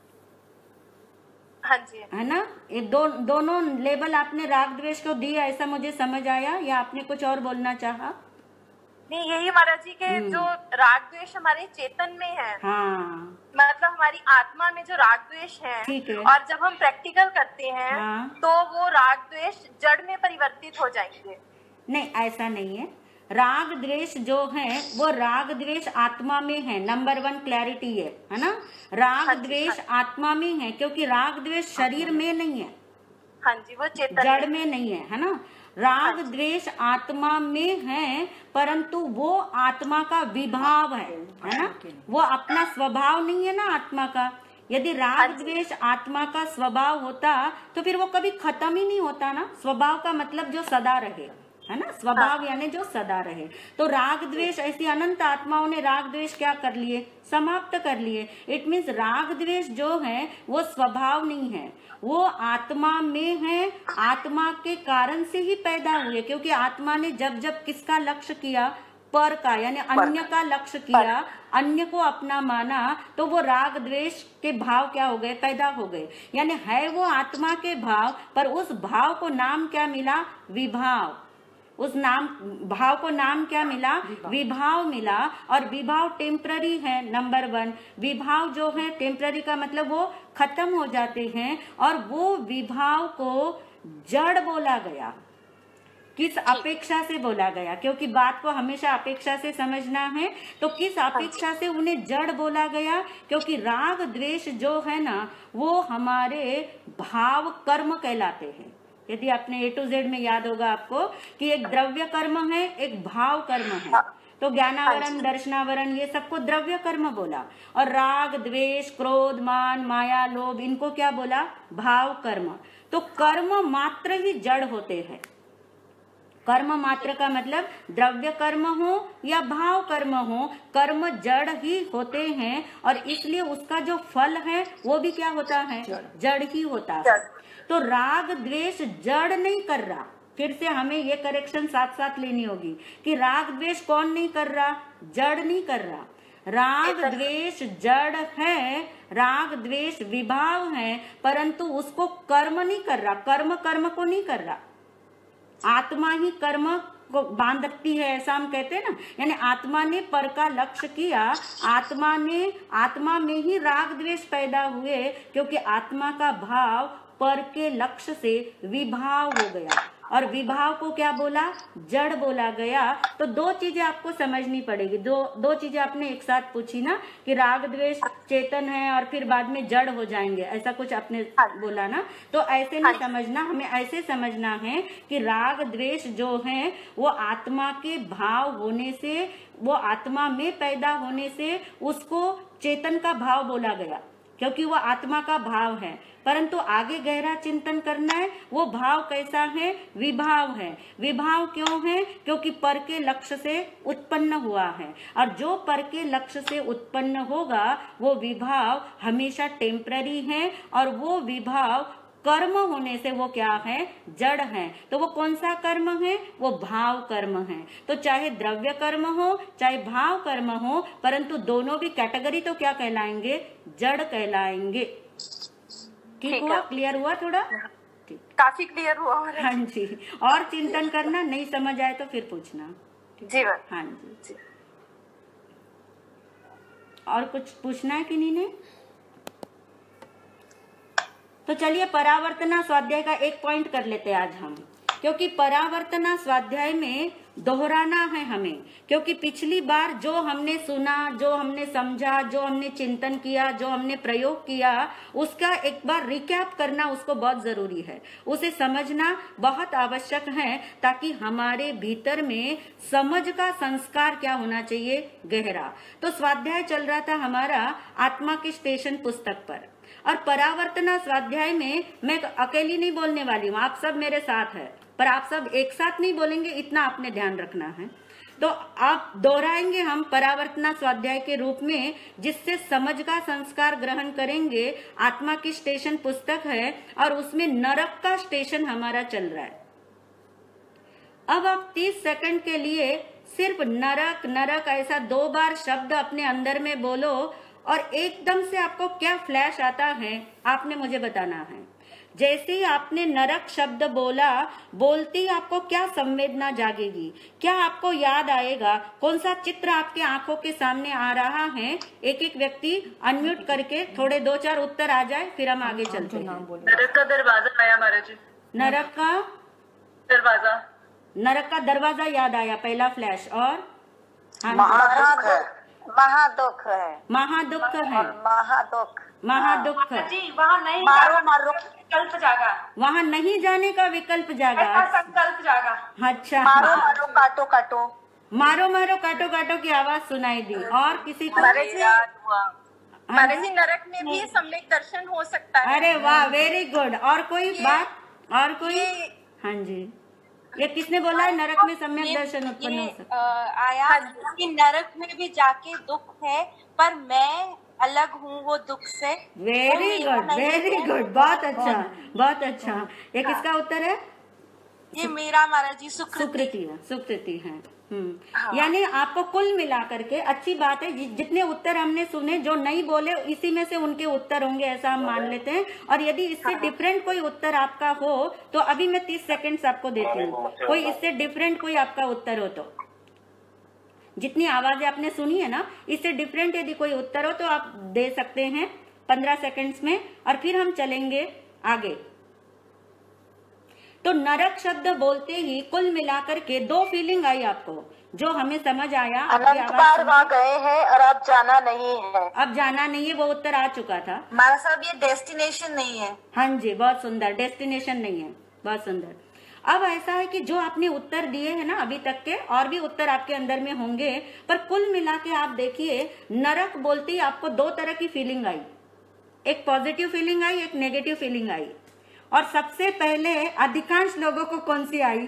हाँ जी, है ना, ये दो, दोनों लेबल आपने राग द्वेष को दिया, ऐसा मुझे समझ आया, या आपने कुछ और बोलना चाहा? नहीं यही महाराज जी के जो राग द्वेष हमारे चेतन में है, हाँ मतलब हमारी आत्मा में जो राग द्वेष है, ठीक है। और जब हम प्रैक्टिकल करते हैं हाँ। तो वो राग द्वेष जड़ में परिवर्तित हो जाएंगे। नहीं, ऐसा नहीं है। राग द्वेष जो है वो राग द्वेष आत्मा में है, नंबर वन क्लैरिटी है, है ना। राग हाँ जी, द्वेष हाँ। आत्मा में है, क्योंकि राग द्वेष शरीर में नहीं है, हाँ जी, वो चेतन जड़ में। में नहीं है, है ना। राग द्वेष आत्मा में है, परंतु वो आत्मा का विभाव है, है ना, वो अपना स्वभाव नहीं है ना आत्मा का। यदि राग द्वेष आत्मा का स्वभाव होता तो फिर वो कभी खत्म ही नहीं होता ना। स्वभाव का मतलब जो सदा रहे, है ना, स्वभाव यानी जो सदा रहे। तो राग द्वेष, ऐसी अनंत आत्माओं ने राग द्वेष क्या कर लिए, समाप्त कर लिए। इट मीन्स राग द्वेष जो है वो स्वभाव नहीं है, वो आत्मा में है, आत्मा के कारण से ही पैदा हुए। क्योंकि आत्मा ने जब जब किसका लक्ष्य किया, पर का यानी अन्य का लक्ष्य किया, अन्य को अपना माना, तो वो राग द्वेष के भाव क्या हो गए, पैदा हो गए। यानी है वो आत्मा के भाव, पर उस भाव को नाम क्या मिला, विभाव। उस नाम भाव को नाम क्या मिला, विभाव मिला। और विभाव टेम्पररी है, नंबर वन। विभाव जो है टेम्पररी का मतलब वो खत्म हो जाते हैं, और वो विभाव को जड़ बोला गया। किस अपेक्षा से बोला गया, क्योंकि बात को हमेशा अपेक्षा से समझना है। तो किस अपेक्षा से उन्हें जड़ बोला गया, क्योंकि राग द्वेष जो है ना वो हमारे भाव कर्म कहलाते हैं। यदि आपने ए टू जेड में याद होगा आपको कि एक द्रव्य कर्म है, एक भाव कर्म है। तो ज्ञानावरण, दर्शनावरण, ये सबको द्रव्य कर्म बोला। और राग द्वेष, क्रोध, मान, माया, लोभ, इनको क्या बोला, भाव कर्म। तो कर्म मात्र ही जड़ होते हैं। कर्म मात्र का मतलब द्रव्य कर्म हो या भाव कर्म हो, कर्म जड़ ही होते हैं। और इसलिए उसका जो फल है वो भी क्या होता है, जड़ ही होता है। तो राग द्वेष जड़ नहीं कर रहा। फिर से हमें ये करेक्शन साथ साथ लेनी होगी कि राग द्वेष कौन नहीं कर रहा, जड़ नहीं कर रहा। राग द्वेष जड़ है, राग द्वेष विभाव है, परंतु उसको कर्म नहीं कर रहा, कर्म कर्म को नहीं कर रहा। आत्मा ही कर्म को बांधती है, ऐसा हम कहते हैं ना। यानी आत्मा ने पर का लक्ष्य किया, आत्मा ने आत्मा में ही राग द्वेष पैदा हुए, क्योंकि आत्मा का भाव पर के लक्ष्य से विभाव हो गया। और विभाव को क्या बोला, जड़ बोला गया। तो दो चीजें आपको समझनी पड़ेगी। दो दो चीजें आपने एक साथ पूछी ना कि राग द्वेष चेतन है और फिर बाद में जड़ हो जाएंगे, ऐसा कुछ आपने बोला ना। तो ऐसे नहीं समझना, हमें ऐसे समझना है कि राग द्वेष जो है वो आत्मा के भाव होने से, वो आत्मा में पैदा होने से उसको चेतन का भाव बोला गया, क्योंकि वो आत्मा का भाव है। परंतु आगे गहरा चिंतन करना है, वो भाव कैसा है, विभाव है। विभाव क्यों है, क्योंकि पर के लक्ष्य से उत्पन्न हुआ है। और जो पर के लक्ष्य से उत्पन्न होगा वो विभाव हमेशा टेम्पररी है, और वो विभाव कर्म होने से वो क्या है, जड़ है। तो वो कौन सा कर्म है, वो भाव कर्म है। तो चाहे द्रव्य कर्म हो चाहे भाव कर्म हो, परंतु दोनों भी कैटेगरी तो क्या कहलाएंगे, जड़ कहलाएंगे। ठीक हुआ, क्लियर हुआ थोड़ा? ठीक, काफी क्लियर हुआ। हाँ जी, और चिंतन करना, नहीं समझ आए तो फिर पूछना। जी मैम। हाँ जी, जी। और कुछ पूछना है किन्हीं ने? तो चलिए परावर्तना स्वाध्याय का एक पॉइंट कर लेते हैं आज हम, क्योंकि परावर्तना स्वाध्याय में दोहराना है हमें। क्योंकि पिछली बार जो हमने सुना, जो हमने समझा, जो हमने चिंतन किया, जो हमने प्रयोग किया, उसका एक बार रिकैप करना उसको बहुत जरूरी है। उसे समझना बहुत आवश्यक है, ताकि हमारे भीतर में समझ का संस्कार क्या होना चाहिए, गहरा। तो स्वाध्याय चल रहा था हमारा आत्मा के स्टेशन पुस्तक पर, और परावर्तना स्वाध्याय में मैं अकेली नहीं बोलने वाली हूँ, आप सब मेरे साथ है, पर आप सब एक साथ नहीं बोलेंगे, इतना आपने ध्यान रखना है। तो आप दोहराएंगे हम परावर्तना स्वाध्याय के रूप में, जिससे समझ का संस्कार ग्रहण करेंगे। आत्मा की स्टेशन पुस्तक है और उसमें नरक का स्टेशन हमारा चल रहा है। अब आप तीस सेकंड के लिए सिर्फ नरक नरक ऐसा दो बार शब्द अपने अंदर में बोलो और एकदम से आपको क्या फ्लैश आता है आपने मुझे बताना है। जैसे ही आपने नरक शब्द बोला, बोलते ही आपको क्या संवेदना जागेगी, क्या आपको याद आएगा, कौन सा चित्र आपके आंखों के सामने आ रहा है? एक एक व्यक्ति अनम्यूट करके थोड़े दो चार उत्तर आ जाए, फिर हम आगे चलते हैं। नरक का दरवाजा आया महाराज जी। नरक का दरवाजा नरक का दरवाजा याद आया, पहला फ्लैश। और हाँ, महादुख है। महादुख है। महादुख है। महादुख महादुख जी वहाँ नहीं मारो मारो विकल्प जागा, वहाँ नहीं जाने का विकल्प जागा। ऐसा संकल्प जागा। अच्छा, मारो मारो काटो काटो मारो मारो काटो काटो की आवाज सुनाई दी। और किसी को? महाराज जी नरक में भी सम्यक दर्शन हो सकता है। अरे वाह, वेरी गुड। और कोई बात? और कोई? हाँ जी, ये किसने बोला है नरक में सम्यक दर्शन उत्पन्न हो सकता है? आया कि नरक में भी जाके दुख है, पर मैं अलग हूँ वो दुख से। वेरी गुड, वेरी गुड, बहुत अच्छा, बहुत अच्छा। ये किसका उत्तर है? ये मेरा महाराज जी सुकृति सुकृति है, सुकृति है। हम्म, यानी आपको कुल मिलाकर के अच्छी बात है, जि- जितने उत्तर हमने सुने, जो नहीं बोले इसी में से उनके उत्तर होंगे, ऐसा हम मान लेते हैं। और यदि इससे डिफरेंट कोई उत्तर आपका हो तो अभी मैं तीस सेकंड्स आपको देती हूँ, कोई इससे डिफरेंट कोई आपका उत्तर हो तो। जितनी आवाजें आपने सुनी है ना, इससे डिफरेंट यदि कोई उत्तर हो तो आप दे सकते हैं पंद्रह सेकंड्स में, और फिर हम चलेंगे आगे। तो नरक शब्द बोलते ही कुल मिलाकर के दो फीलिंग आई आपको, जो हमें समझ आया। आपकी अनंत आवाज बार सुन- वहाँ गए हैं और अब जाना नहीं है। अब जाना नहीं है, वो उत्तर आ चुका था। हमारा साहब ये डेस्टिनेशन नहीं है। हाँ जी, बहुत सुंदर, डेस्टिनेशन नहीं है, बहुत सुंदर। अब ऐसा है कि जो आपने उत्तर दिए हैं ना अभी तक के, और भी उत्तर आपके अंदर में होंगे, पर कुल मिला के आप देखिए, नरक बोलते ही आपको दो तरह की फीलिंग आई, एक पॉजिटिव फीलिंग आई, एक नेगेटिव फीलिंग आई। और सबसे पहले अधिकांश लोगों को कौन सी आई?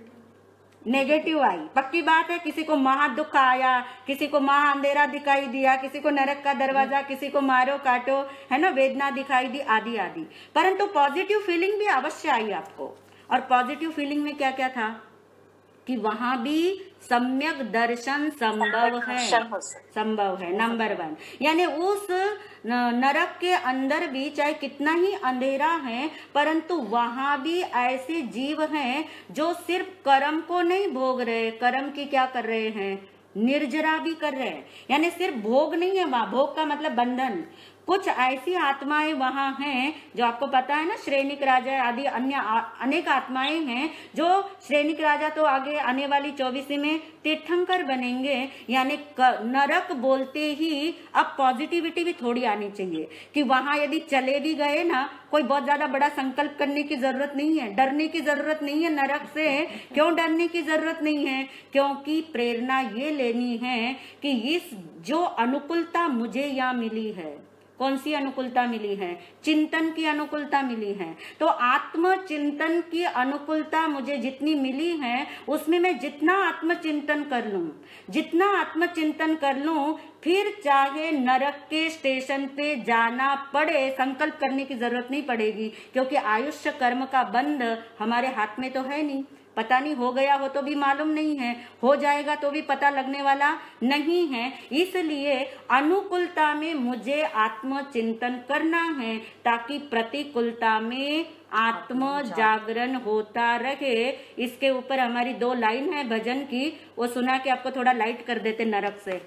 नेगेटिव आई। पक्की बात है, किसी को महा दुख आया, किसी को महा अंधेरा दिखाई दिया, किसी को नरक का दरवाजा, किसी को मारो काटो, है ना, वेदना दिखाई दी, आदि आदि। परंतु पॉजिटिव फीलिंग भी अवश्य आई आपको। और पॉजिटिव फीलिंग में क्या क्या था कि वहां भी सम्यक दर्शन संभव है, संभव है, नंबर वन। यानी उस नरक के अंदर भी चाहे कितना ही अंधेरा है, परंतु वहां भी ऐसे जीव हैं जो सिर्फ कर्म को नहीं भोग रहे, कर्म की क्या कर रहे हैं? निर्जरा भी कर रहे हैं। यानी सिर्फ भोग नहीं है वहां, भोग का मतलब बंधन। कुछ ऐसी आत्माएं वहां हैं जो आपको पता है ना, श्रेणिक राजा आदि अन्य आ, अनेक आत्माएं हैं जो श्रेणिक राजा तो आगे आने वाली चौबीसी में तीर्थंकर बनेंगे। यानी नरक बोलते ही अब पॉजिटिविटी भी थोड़ी आनी चाहिए कि वहां यदि चले भी गए ना, कोई बहुत ज्यादा बड़ा संकल्प करने की जरूरत नहीं है, डरने की जरूरत नहीं है नरक से। क्यों डरने की जरूरत नहीं है? क्योंकि प्रेरणा ये लेनी है कि इस जो अनुकूलता मुझे यहाँ मिली है, कौन सी अनुकूलता मिली है? चिंतन की अनुकूलता मिली है। तो आत्म चिंतन की अनुकूलता मुझे जितनी मिली है, उसमें मैं जितना आत्मचिंतन कर लूं, जितना आत्मचिंतन कर लूं, फिर चाहे नरक के स्टेशन पे जाना पड़े, संकल्प करने की जरूरत नहीं पड़ेगी, क्योंकि आयुष्य कर्म का बंध हमारे हाथ में तो है नहीं। पता नहीं, हो गया हो तो भी मालूम नहीं है, हो जाएगा तो भी पता लगने वाला नहीं है। इसलिए अनुकूलता में मुझे आत्मचिंतन करना है, ताकि प्रतिकूलता में आत्म जागरण होता रहे। इसके ऊपर हमारी दो लाइन है भजन की, वो सुना के आपको थोड़ा लाइट कर देते नरक से।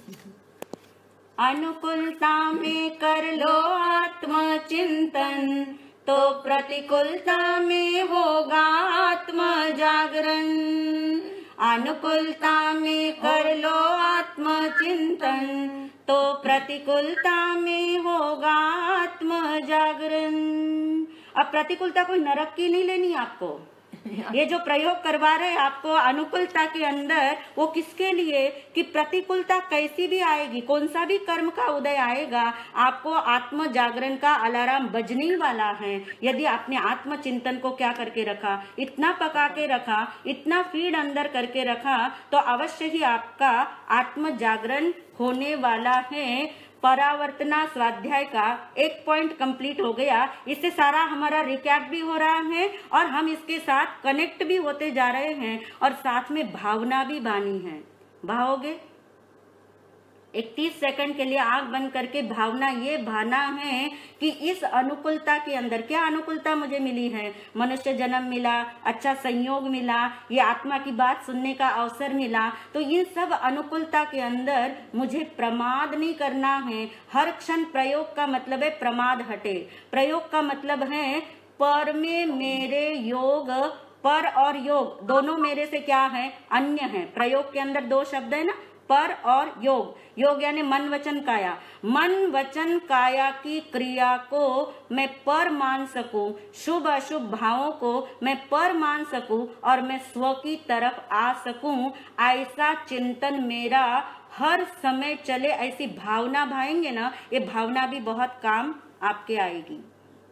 अनुकूलता में कर लो आत्मचिंतन, तो प्रतिकूलता में होगा आत्म जागरण। अनुकूलता में कर लो आत्मचिंतन, तो प्रतिकूलता में होगा आत्म जागरण। अब प्रतिकूलता कोई नरक की नहीं लेनी आपको, ये जो प्रयोग करवा रहे आपको अनुकूलता के अंदर, वो किसके लिए? कि प्रतिकूलता कैसी भी आएगी, कौन सा भी कर्म का उदय आएगा, आपको आत्म जागरण का अलार्म बजने वाला है। यदि आपने आत्म चिंतन को क्या करके रखा, इतना पका के रखा, इतना फीड अंदर करके रखा, तो अवश्य ही आपका आत्म जागरण होने वाला है। परावर्तना स्वाध्याय का एक पॉइंट कंप्लीट हो गया। इससे सारा हमारा रिकैप भी हो रहा है और हम इसके साथ कनेक्ट भी होते जा रहे हैं और साथ में भावना भी बानी है। भाओगे? इकतीस सेकंड के लिए आंख बंद करके भावना ये भाना है कि इस अनुकूलता के अंदर क्या अनुकूलता मुझे मिली है। मनुष्य जन्म मिला, अच्छा संयोग मिला, ये आत्मा की बात सुनने का अवसर मिला, तो ये सब अनुकूलता के अंदर मुझे प्रमाद नहीं करना है। हर क्षण प्रयोग का मतलब है प्रमाद हटे। प्रयोग का मतलब है पर में मेरे योग, पर और योग दोनों मेरे से क्या है, अन्य है। प्रयोग के अंदर दो शब्द है ना, पर और योग। योग यानी मन वचन काया। मन वचन काया की क्रिया को मैं पर मान सकूं, शुभ अशुभ भावों को मैं पर मान सकूं और मैं स्व की तरफ आ सकूं, ऐसा चिंतन मेरा हर समय चले। ऐसी भावना भाएंगे ना, ये भावना भी बहुत काम आपके आएगी।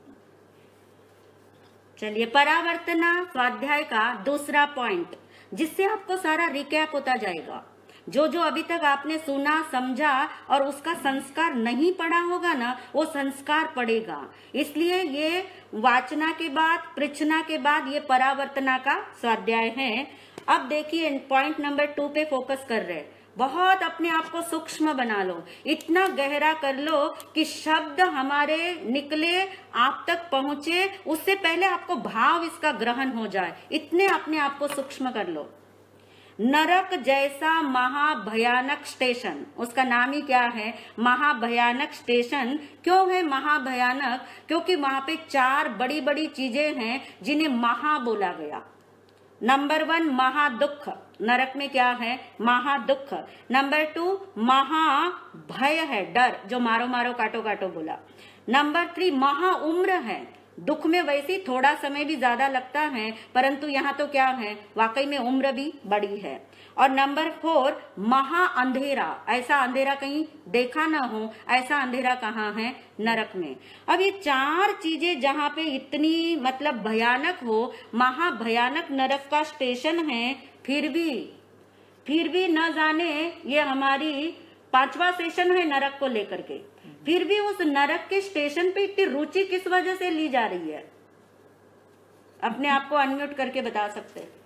चलिए, परावर्तना स्वाध्याय का दूसरा पॉइंट, जिससे आपको सारा रिकैप होता जाएगा। जो जो अभी तक आपने सुना समझा और उसका संस्कार नहीं पड़ा होगा ना, वो संस्कार पड़ेगा। इसलिए ये वाचना के बाद, पृच्छना के बाद ये परावर्तना का स्वाध्याय है। अब देखिए पॉइंट नंबर टू पे फोकस कर रहे हैं। बहुत अपने आप को सूक्ष्म बना लो, इतना गहरा कर लो कि शब्द हमारे निकले, आप तक पहुंचे, उससे पहले आपको भाव इसका ग्रहण हो जाए। इतने अपने आप को सूक्ष्म कर लो। नरक जैसा महाभयानक स्टेशन, उसका नाम ही क्या है, महाभयानक स्टेशन। क्यों है महाभयानक? क्योंकि वहां पे चार बड़ी बड़ी चीजें हैं जिन्हें महा बोला गया। नंबर वन महादुख, नरक में क्या है, महादुख। नंबर टू महाभय है, डर, जो मारो मारो काटो काटो बोला। नंबर थ्री महा उम्र है, दुख में वैसे थोड़ा समय भी ज्यादा लगता है, परंतु यहाँ तो क्या है, वाकई में उम्र भी बड़ी है। और नंबर फोर महा अंधेरा, ऐसा अंधेरा कहीं देखा ना हो, ऐसा अंधेरा कहाँ है, नरक में। अब ये चार चीजें जहाँ पे इतनी मतलब भयानक हो, महाभयानक नरक का स्टेशन है, फिर भी फिर भी न जाने ये हमारी पांचवा सेशन है नरक को लेकर के, फिर भी उस नरक के स्टेशन पे इतनी रुचि किस वजह से ली जा रही है? अपने आप को अनम्यूट करके बता सकते हैं।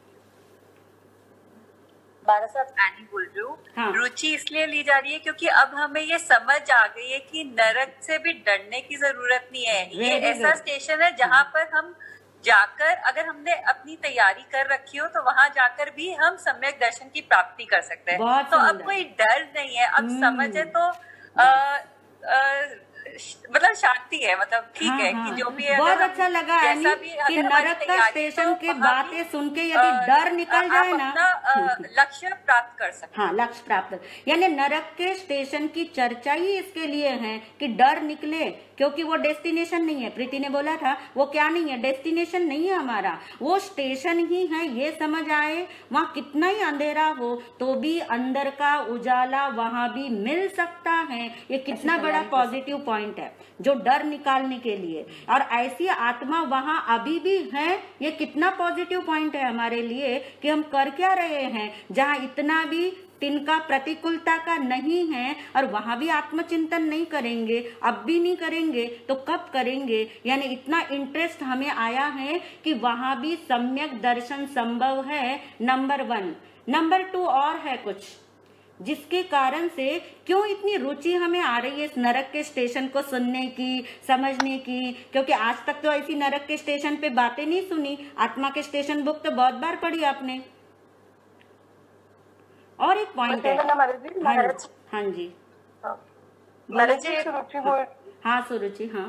एनी बोल रही हूँ। हाँ। रुचि इसलिए ली जा रही है क्योंकि अब हमें ये समझ आ गई है कि नरक से भी डरने की जरूरत नहीं है। ये ऐसा स्टेशन है जहाँ पर हम जाकर, अगर हमने अपनी तैयारी कर रखी हो तो वहां जाकर भी हम सम्यक दर्शन की प्राप्ति कर सकते हैं। तो अब कोई डर नहीं है, अब समझे तो आ, आ, मतलब शांति है, मतलब ठीक हाँ, है हाँ, कि जो भी बहुत अच्छा लगा जैसा भी कि नरक का स्टेशन के बातें सुन के यदि डर निकल जाए ना, लक्ष्य प्राप्त कर सकते। हाँ, लक्ष्य प्राप्त, यानी नरक के स्टेशन की चर्चा ही इसके लिए है कि डर निकले, क्योंकि वो डेस्टिनेशन नहीं है। प्रीति ने बोला था वो क्या नहीं है, डेस्टिनेशन नहीं है हमारा, वो स्टेशन ही है। ये समझ आए, वहाँ कितना ही अंधेरा हो तो भी अंदर का उजाला वहां भी मिल सकता है। ये कितना बड़ा पॉजिटिव पॉइंट है जो डर निकालने के लिए, और ऐसी आत्मा वहां अभी भी है। ये कितना पॉजिटिव पॉइंट है हमारे लिए कि हम कर क्या रहे हैं, जहाँ इतना भी तिनका प्रतिकूलता का नहीं है और वहां भी आत्मचिंतन नहीं करेंगे, अब भी नहीं करेंगे तो कब करेंगे। यानी इतना इंटरेस्ट हमें आया है कि वहां भी सम्यक दर्शन संभव है। Number one. नंबर टू और है कुछ जिसके कारण से क्यों इतनी रुचि हमें आ रही है इस नरक के स्टेशन को सुनने की, समझने की, क्योंकि आज तक तो ऐसी नरक के स्टेशन पे बातें नहीं सुनी। आत्मा के स्टेशन बुक तो बहुत बार पढ़ी आपने। और एक पॉइंट है, हाँ जी, महाराज जी, सुरुचि बोल, हाँ सुरुचि, हाँ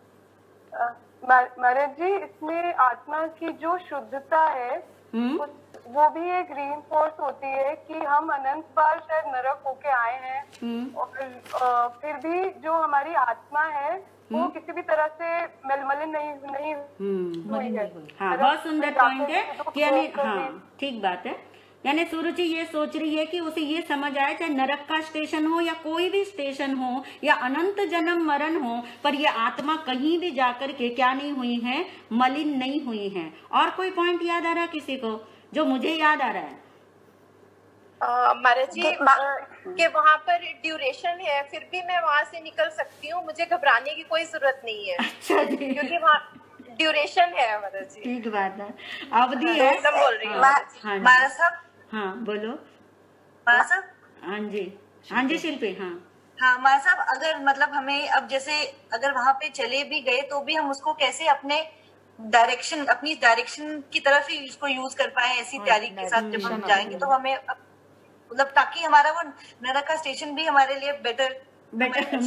महाराज जी, इसमें आत्मा की जो शुद्धता है उस, वो भी एक रीइंफोर्स होती है कि हम अनंत बार शायद नरक होके आए हैं और फिर भी जो हमारी आत्मा है वो किसी भी तरह से मलमलिन नहीं नहीं हुई है। हाँ, बहुत सुंदर पॉइंट है कि यानी हाँ ठीक बात है। यानी सुरुचि ये सोच रही है कि उसे ये समझ आए, चाहे नरक का स्टेशन हो या कोई भी स्टेशन हो या अनंत जन्म मरण हो, पर ये आत्मा कहीं भी जाकर के क्या नहीं हुई है, मलिन नहीं हुई है। और कोई पॉइंट याद आ रहा है किसी को जो मुझे याद आ रहा है? महाराज जी कि वहाँ पर ड्यूरेशन है, फिर भी मैं वहाँ से निकल सकती हूँ, मुझे घबराने की कोई जरूरत नहीं है। अच्छा जी, क्योंकि वहाँ ड्यूरेशन है महाराज जी। ठीक बात है। अवधि है, एकदम बोल रही हूँ। हाँ महाराज साहब, हाँ बोलो महाराज साहब। हाँ जी, हाँ जी शिल्पी। हाँ हाँ महाराज साहब, अगर मतलब हमें अब जैसे अगर वहाँ पे चले भी गए तो भी हम उसको कैसे अपने डायरेक्शन अपनी डायरेक्शन की तरफ ही उसको यूज कर पाए, ऐसी तैयारी के साथ जब हम जाएंगे तो हमें मतलब ताकि हमारा वो नरक का स्टेशन भी हमारे लिए बेटर बेटर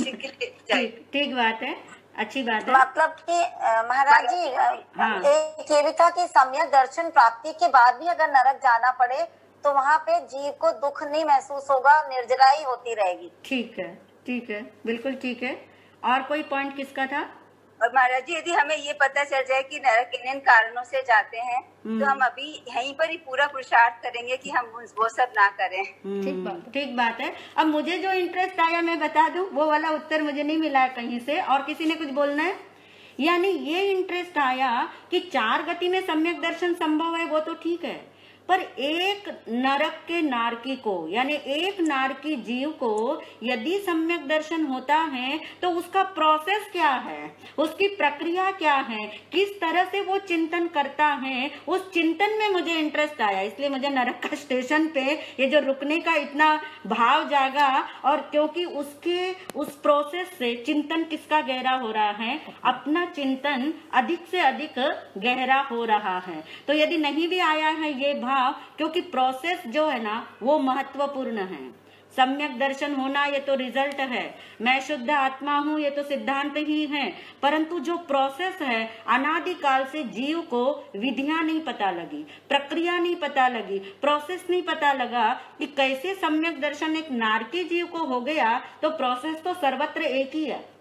ठीक बात है, अच्छी बात है। मतलब कि महाराज जी हाँ। एक ये भी था कि सम्यक दर्शन प्राप्ति के बाद भी अगर नरक जाना पड़े तो वहाँ पे जीव को दुख नहीं महसूस होगा, निर्जला ही होती रहेगी। ठीक है, ठीक है, बिल्कुल ठीक है। और कोई पॉइंट किसका था? और महाराज जी यदि हमें ये पता चल जाए कि नरक इन इन कारणों से जाते हैं तो हम अभी यहीं पर ही पूरा पुरुषार्थ करेंगे कि हम वो सब ना करें। ठीक बात, ठीक बात है। अब मुझे जो इंटरेस्ट आया मैं बता दूं, वो वाला उत्तर मुझे नहीं मिला है कहीं से। और किसी ने कुछ बोलना है? यानी ये इंटरेस्ट आया कि चार गति में सम्यक दर्शन संभव है, वो तो ठीक है, पर एक नरक के नारकी को यानी एक नारकी जीव को यदि सम्यक दर्शन होता है तो उसका प्रोसेस क्या है, उसकी प्रक्रिया क्या है, किस तरह से वो चिंतन करता है, उस चिंतन में मुझे इंटरेस्ट आया। इसलिए मुझे नरक का स्टेशन पे ये जो रुकने का इतना भाव जागा, और क्योंकि उसके उस प्रोसेस से चिंतन किसका गहरा हो रहा है, अपना चिंतन अधिक से अधिक गहरा हो रहा है। तो यदि नहीं भी आया है ये भाव, क्योंकि प्रोसेस जो है ना वो महत्वपूर्ण है। सम्यक दर्शन होना ये तो रिजल्ट है, मैं शुद्ध आत्मा हूँ ये तो सिद्धांत ही है, परंतु जो प्रोसेस है अनादिकाल से जीव को विधियां नहीं पता लगी, प्रक्रिया नहीं पता लगी, प्रोसेस नहीं पता लगा कि कैसे सम्यक दर्शन एक नारकी जीव को हो गया। तो प्रोसेस तो सर्वत्र एक ही है,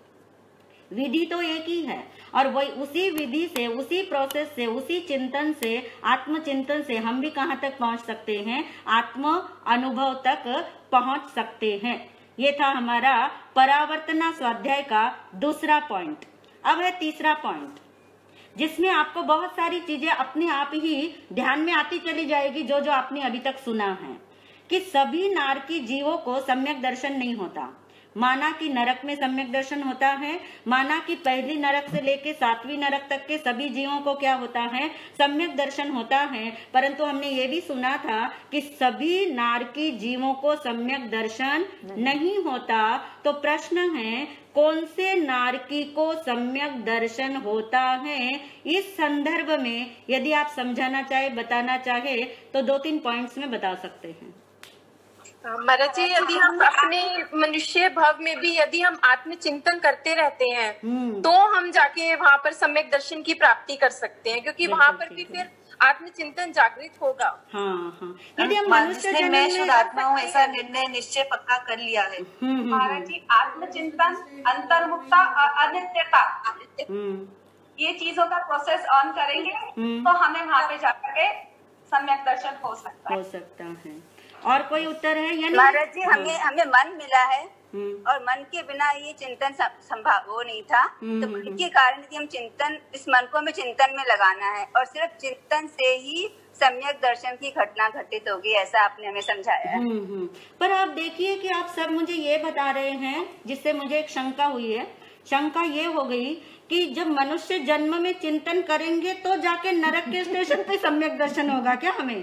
विधि तो एक ही है, और वही उसी विधि से, उसी प्रोसेस से, उसी चिंतन से, आत्मचिंतन से हम भी कहाँ तक पहुंच सकते हैं, आत्म अनुभव तक पहुंच सकते हैं। ये था हमारा परावर्तना स्वाध्याय का दूसरा पॉइंट। अब है तीसरा पॉइंट, जिसमें आपको बहुत सारी चीजें अपने आप ही ध्यान में आती चली जाएगी, जो जो आपने अभी तक सुना है कि सभी नारकी जीवों को सम्यक दर्शन नहीं होता। माना कि नरक में सम्यक दर्शन होता है, माना कि पहली नरक से लेके सातवीं नरक तक के सभी जीवों को क्या होता है, सम्यक दर्शन होता है, परंतु हमने ये भी सुना था कि सभी नारकी जीवों को सम्यक दर्शन नहीं होता। तो प्रश्न है, कौन से नारकी को सम्यक दर्शन होता है? इस संदर्भ में यदि आप समझाना चाहे, बताना चाहे, तो दो तीन पॉइंट्स में बता सकते हैं। महाराज जी यदि हम अपने मनुष्य भाव में भी यदि हम आत्मचिंतन करते रहते हैं तो हम जाके वहाँ पर सम्यक दर्शन की प्राप्ति कर सकते हैं, क्योंकि वहाँ पर भी फिर आत्मचिंतन जागृत होगा। हाँ हाँ, यदि हम मनुष्य जन्म मैं में शुद्ध आत्मा हूँ ऐसा निर्णय निश्चय पक्का कर लिया है। महाराज जी आत्मचिंतन, अंतर्मुक्ता और अनित्यता, ये चीजों का प्रोसेस ऑन करेंगे तो हमें वहाँ पे जाकर के सम्यक दर्शन हो सकता है हो सकता है। और कोई उत्तर है? यानी महाराज जी हमें हमें मन मिला है और मन के बिना ये चिंतन संभव वो नहीं था, तो मन के कारण यदि हम चिंतन, इस मन को हमें चिंतन में लगाना है और सिर्फ चिंतन से ही सम्यक दर्शन की घटना घटित होगी, ऐसा आपने हमें समझाया है। पर आप देखिए कि आप सब मुझे ये बता रहे हैं, जिससे मुझे एक शंका हुई है। शंका ये हो गई कि जब मनुष्य जन्म में चिंतन करेंगे तो जाके नरक के स्टेशन पे सम्यक दर्शन होगा क्या हमें?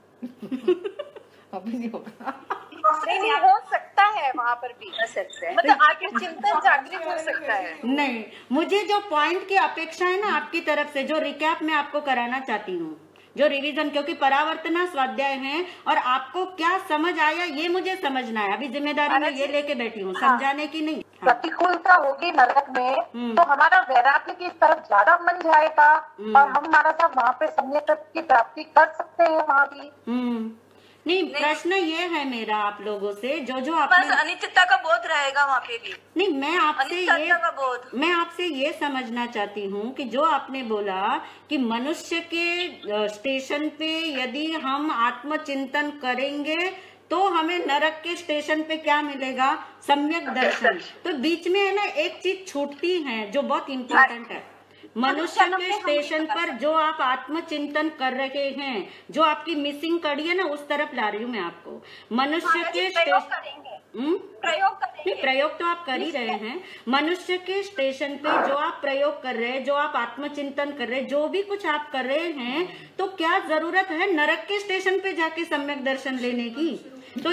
अभी नहीं होगा। नहीं नहीं हो सकता है वहाँ पर भी, मतलब आगे चिंतन जागृत हो सकता है। नहीं, मुझे जो पॉइंट की अपेक्षा है ना आपकी तरफ से, जो रिकैप मैं आपको कराना चाहती हूँ, जो रिवीजन, क्योंकि परावर्तना स्वाध्याय है और आपको क्या समझ आया ये मुझे समझना है। अभी जिम्मेदारी मैं ये लेके बैठी हूँ, समझाने की नहीं। हाँ। प्रतिकूलता होगी नरक में तो हमारा वैराग्य की तरफ ज्यादा मन जाएगा और हम हमारा सब वहाँ पे सम्यक की प्राप्ति कर सकते हैं वहाँ भी। नहीं, प्रश्न ये है मेरा आप लोगों से, जो जो आपने अनित्यता का बोध रहेगा वहाँ पे भी। नहीं, मैं आपसे ये का बोध। मैं आपसे ये समझना चाहती हूँ कि जो आपने बोला कि मनुष्य के स्टेशन पे यदि हम आत्मचिंतन करेंगे तो हमें नरक के स्टेशन पे क्या मिलेगा, सम्यक दर्शन। तो बीच में है ना एक चीज छूटती है जो बहुत इम्पोर्टेंट है। मनुष्य के स्टेशन पर जो आप आत्मचिंतन कर रहे हैं, जो आपकी मिसिंग कड़ी है ना, उस तरफ ला रही हूँ मैं आपको। मनुष्य के स्टेशन प्रयोग करेंगे, प्रयोग तो आप कर ही रहे हैं। मनुष्य के स्टेशन पे जो आप प्रयोग कर रहे हैं, जो आप आत्मचिंतन कर रहे हैं, जो भी कुछ आप कर रहे हैं, तो क्या जरूरत है नरक के स्टेशन पे जाके सम्यक दर्शन लेने की? तो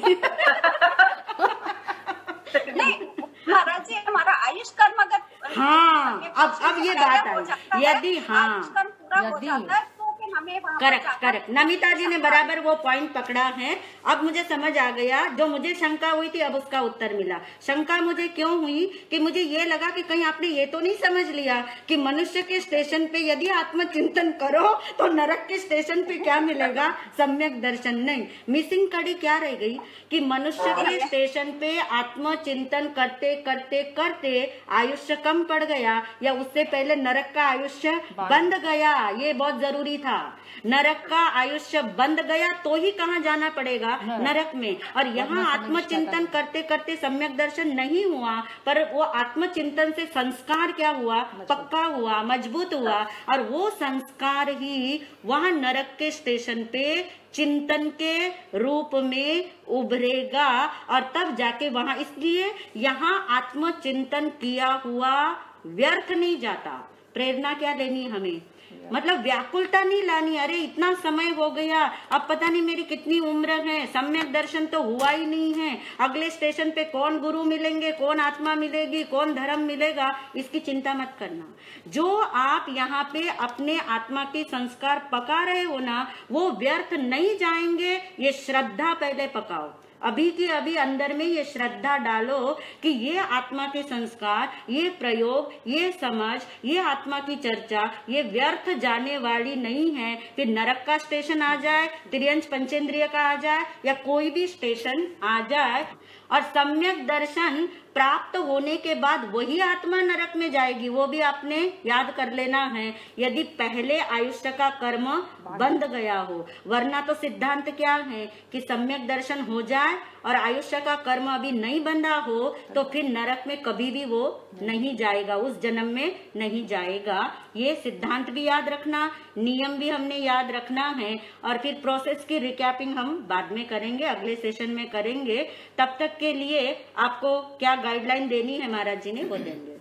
नहीं महाराज जी, हमारा आयुष कर्म अगर हाँ, अब अब ये बात आई, यदि हाँ आयुष कर्म पूरा हो जाता है तो फिर हमें वहाँ पर करेक्ट करेक्ट नमिता जी ने बराबर वो पॉइंट पकड़ा है। अब मुझे समझ आ गया, जो मुझे शंका हुई थी अब उसका उत्तर मिला। शंका मुझे क्यों हुई कि मुझे ये लगा कि कहीं आपने ये तो नहीं समझ लिया कि मनुष्य के स्टेशन पे यदि आत्मचिंतन करो तो नरक के स्टेशन पे क्या मिलेगा? सम्यक दर्शन। नहीं, मिसिंग कड़ी क्या रह गई कि मनुष्य के स्टेशन पे आत्मचिंतन करते करते करते आयुष्य कम पड़ गया, या उससे पहले नरक का आयुष्य बंद गया। ये बहुत जरूरी था। नरक का आयुष्य बंद गया तो ही कहाँ जाना पड़ेगा? नरक में। और यहाँ आत्मचिंतन करते करते सम्यक दर्शन नहीं हुआ, पर वो आत्मचिंतन से संस्कार क्या हुआ? पक्का हुआ, मजबूत हुआ, और वो संस्कार ही वहाँ नरक के स्टेशन पे चिंतन के रूप में उभरेगा, और तब जाके वहां, इसलिए यहाँ आत्मचिंतन किया हुआ व्यर्थ नहीं जाता। प्रेरणा क्या लेनी हमें? मतलब व्याकुलता नहीं लानी, अरे इतना समय हो गया, अब पता नहीं मेरी कितनी उम्र है, सम्यक दर्शन तो हुआ ही नहीं है, अगले स्टेशन पे कौन गुरु मिलेंगे, कौन आत्मा मिलेगी, कौन धर्म मिलेगा, इसकी चिंता मत करना। जो आप यहाँ पे अपने आत्मा के संस्कार पका रहे हो ना, वो व्यर्थ नहीं जाएंगे। ये श्रद्धा पहले पकाओ, अभी के अभी अंदर में ये श्रद्धा डालो कि ये आत्मा के संस्कार, ये प्रयोग, ये समझ, ये आत्मा की चर्चा, ये व्यर्थ जाने वाली नहीं है। फिर नरक का स्टेशन आ जाए, त्रियंश पंचेंद्रिय का आ जाए, या कोई भी स्टेशन आ जाए, और सम्यक दर्शन प्राप्त होने के बाद वही आत्मा नरक में जाएगी, वो भी आपने याद कर लेना है, यदि पहले आयुष्य का कर्म बंद गया हो। वरना तो सिद्धांत क्या है कि सम्यक दर्शन हो जाए और आयुष्य का कर्म अभी नहीं बंधा हो, तो फिर नरक में कभी भी वो नहीं जाएगा, उस जन्म में नहीं जाएगा। ये सिद्धांत भी याद रखना, नियम भी हमने याद रखना है, और फिर प्रोसेस की रिकैपिंग हम बाद में करेंगे, अगले सेशन में करेंगे। तब तक के लिए आपको क्या गाइडलाइन देनी है महाराज जी ने, वो देंगे।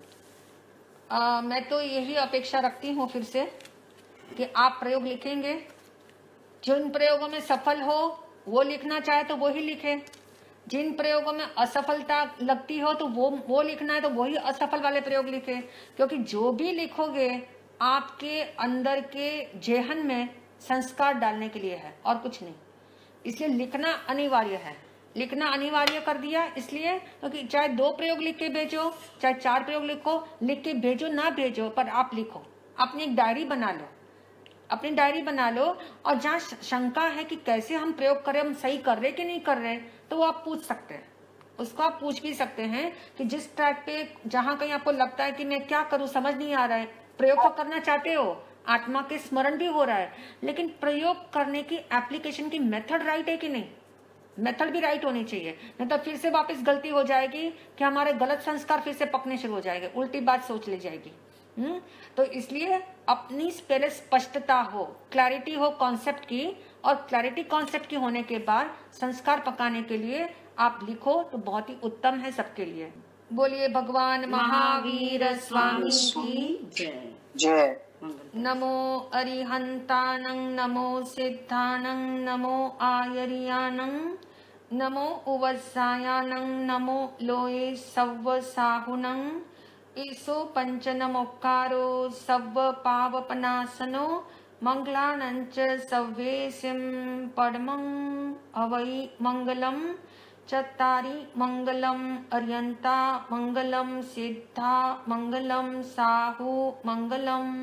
आ, मैं तो यही अपेक्षा रखती हूँ फिर से कि आप प्रयोग लिखेंगे, जिन प्रयोगों में सफल हो वो लिखना चाहे तो वो ही लिखे, जिन प्रयोगों में असफलता लगती हो तो वो वो लिखना है तो वही असफल वाले प्रयोग लिखे। क्योंकि जो भी लिखोगे आपके अंदर के जेहन में संस्कार डालने के लिए है और कुछ नहीं, इसलिए लिखना अनिवार्य है। लिखना अनिवार्य कर दिया इसलिए क्योंकि चाहे दो प्रयोग लिख के भेजो, चाहे चार प्रयोग लिखो, लिख के भेजो ना भेजो, पर आप लिखो, अपनी एक डायरी बना लो, अपनी डायरी बना लो। और जहाँ शंका है कि कैसे हम प्रयोग करें, हम सही कर रहे कि नहीं कर रहे, तो वो आप पूछ सकते हैं, उसको आप पूछ भी सकते हैं कि जिस ट्रैक पे जहाँ कहीं आपको लगता है कि मैं क्या करूँ समझ नहीं आ रहा है, प्रयोग तो करना चाहते हो, आत्मा के स्मरण भी हो रहा है, लेकिन प्रयोग करने की एप्लीकेशन की मेथड राइट है कि नहीं, मेथड भी राइट होनी चाहिए, नहीं तो फिर से वापस गलती हो जाएगी कि हमारे गलत संस्कार फिर से पकने शुरू हो जाएंगे, उल्टी बात सोच ली जाएगी। हम्म तो इसलिए अपनी पहले स्पष्टता हो, क्लैरिटी हो कॉन्सेप्ट की, और क्लैरिटी कॉन्सेप्ट की होने के बाद संस्कार पकाने के लिए आप लिखो तो बहुत ही उत्तम है सबके लिए। बोलिए भगवान महावीर स्वामी की जय जय। नमो अरिहंतानं, नमो सिद्धानं, नमो आयर्यानं, नमो उवस्सायानं, नमो लोये सव्व साहुनं, ईसो पंचनमोक्कारो सव्व पावपनासनो, मंगलानंच सव्वेसिं परमं अवै मंगलम्। चत्तारि मंगलम अर्यंता, मंगलम सिद्धा, मंगलम साहु, मंगलम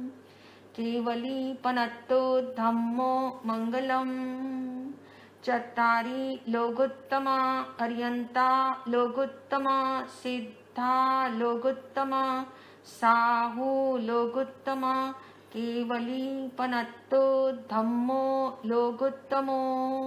केवली पनत्तो धम्मो मंगलम। चत्तारि लोगोत्तमा अर्यंता, लोगोत्तमा सिद्धा, लोगोत्तमा साहु, लोगोत्तमा केवली पनत्तो धम्मो लोगोत्तमो।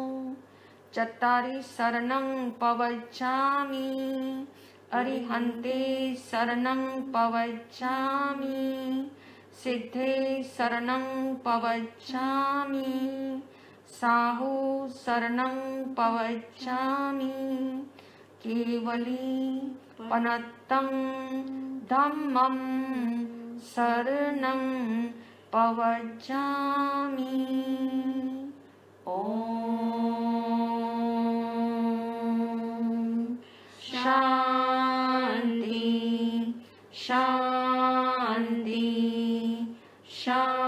चत्तारि शरणं पवच्छामि, अरिहन्ते शरणं पवच्छामि, सिद्धे शरणं पवच्छामि, साहु शरणं पवच्छामि, केवली पनत्तं धम्मं शरणं पवच्छामि। ओम शांति शांति शांति।